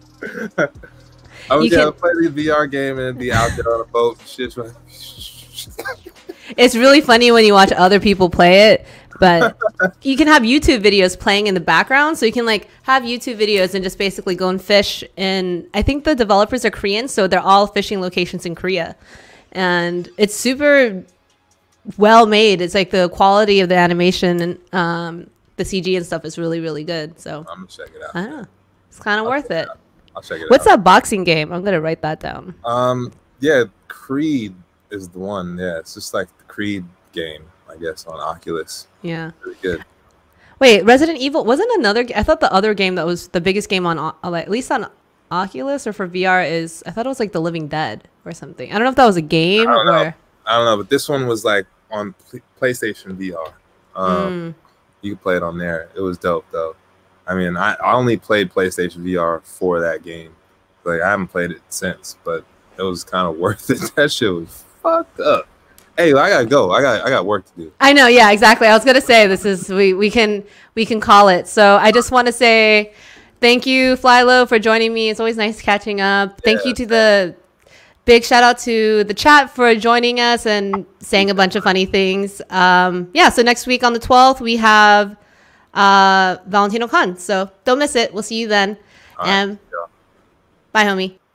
was gonna play the V R game and be out there on a boat. Shit. It's really funny when you watch other people play it, but you can have YouTube videos playing in the background. So you can like have YouTube videos and just basically go and fish. And I think the developers are Korean, so they're all fishing locations in Korea. And it's super well made. It's like the quality of the animation and um, the C G and stuff is really, really good. So I'm gonna check it out. I don't know. It's kind of worth it. it I'll check it What's out. that boxing game? I'm gonna write that down. Um, yeah, Creed is the one. Yeah, it's just like the Creed game, I guess, on Oculus. Yeah. Really good. Wait, Resident Evil wasn't another. I thought the other game that was the biggest game on, at least on Oculus or for V R is. I thought it was like The Living Dead or something. I don't know if that was a game I don't or. know. I don't know, but this one was like on PlayStation V R. Um, mm. You could play it on there. It was dope though. I mean, I, I only played PlayStation V R for that game. Like I haven't played it since, but it was kind of worth it. That shit was fucked up. Hey, I gotta go. I got I got work to do. I know. Yeah, exactly. I was gonna say this is we we can we can call it. So I just want to say thank you, Flylo, for joining me. It's always nice catching up. Thank yeah. you to the big shout out to the chat for joining us and saying a bunch of funny things. Um, yeah. So next week on the twelfth we have uh, Valentino Con. So don't miss it. We'll see you then. All and right. yeah. Bye, homie.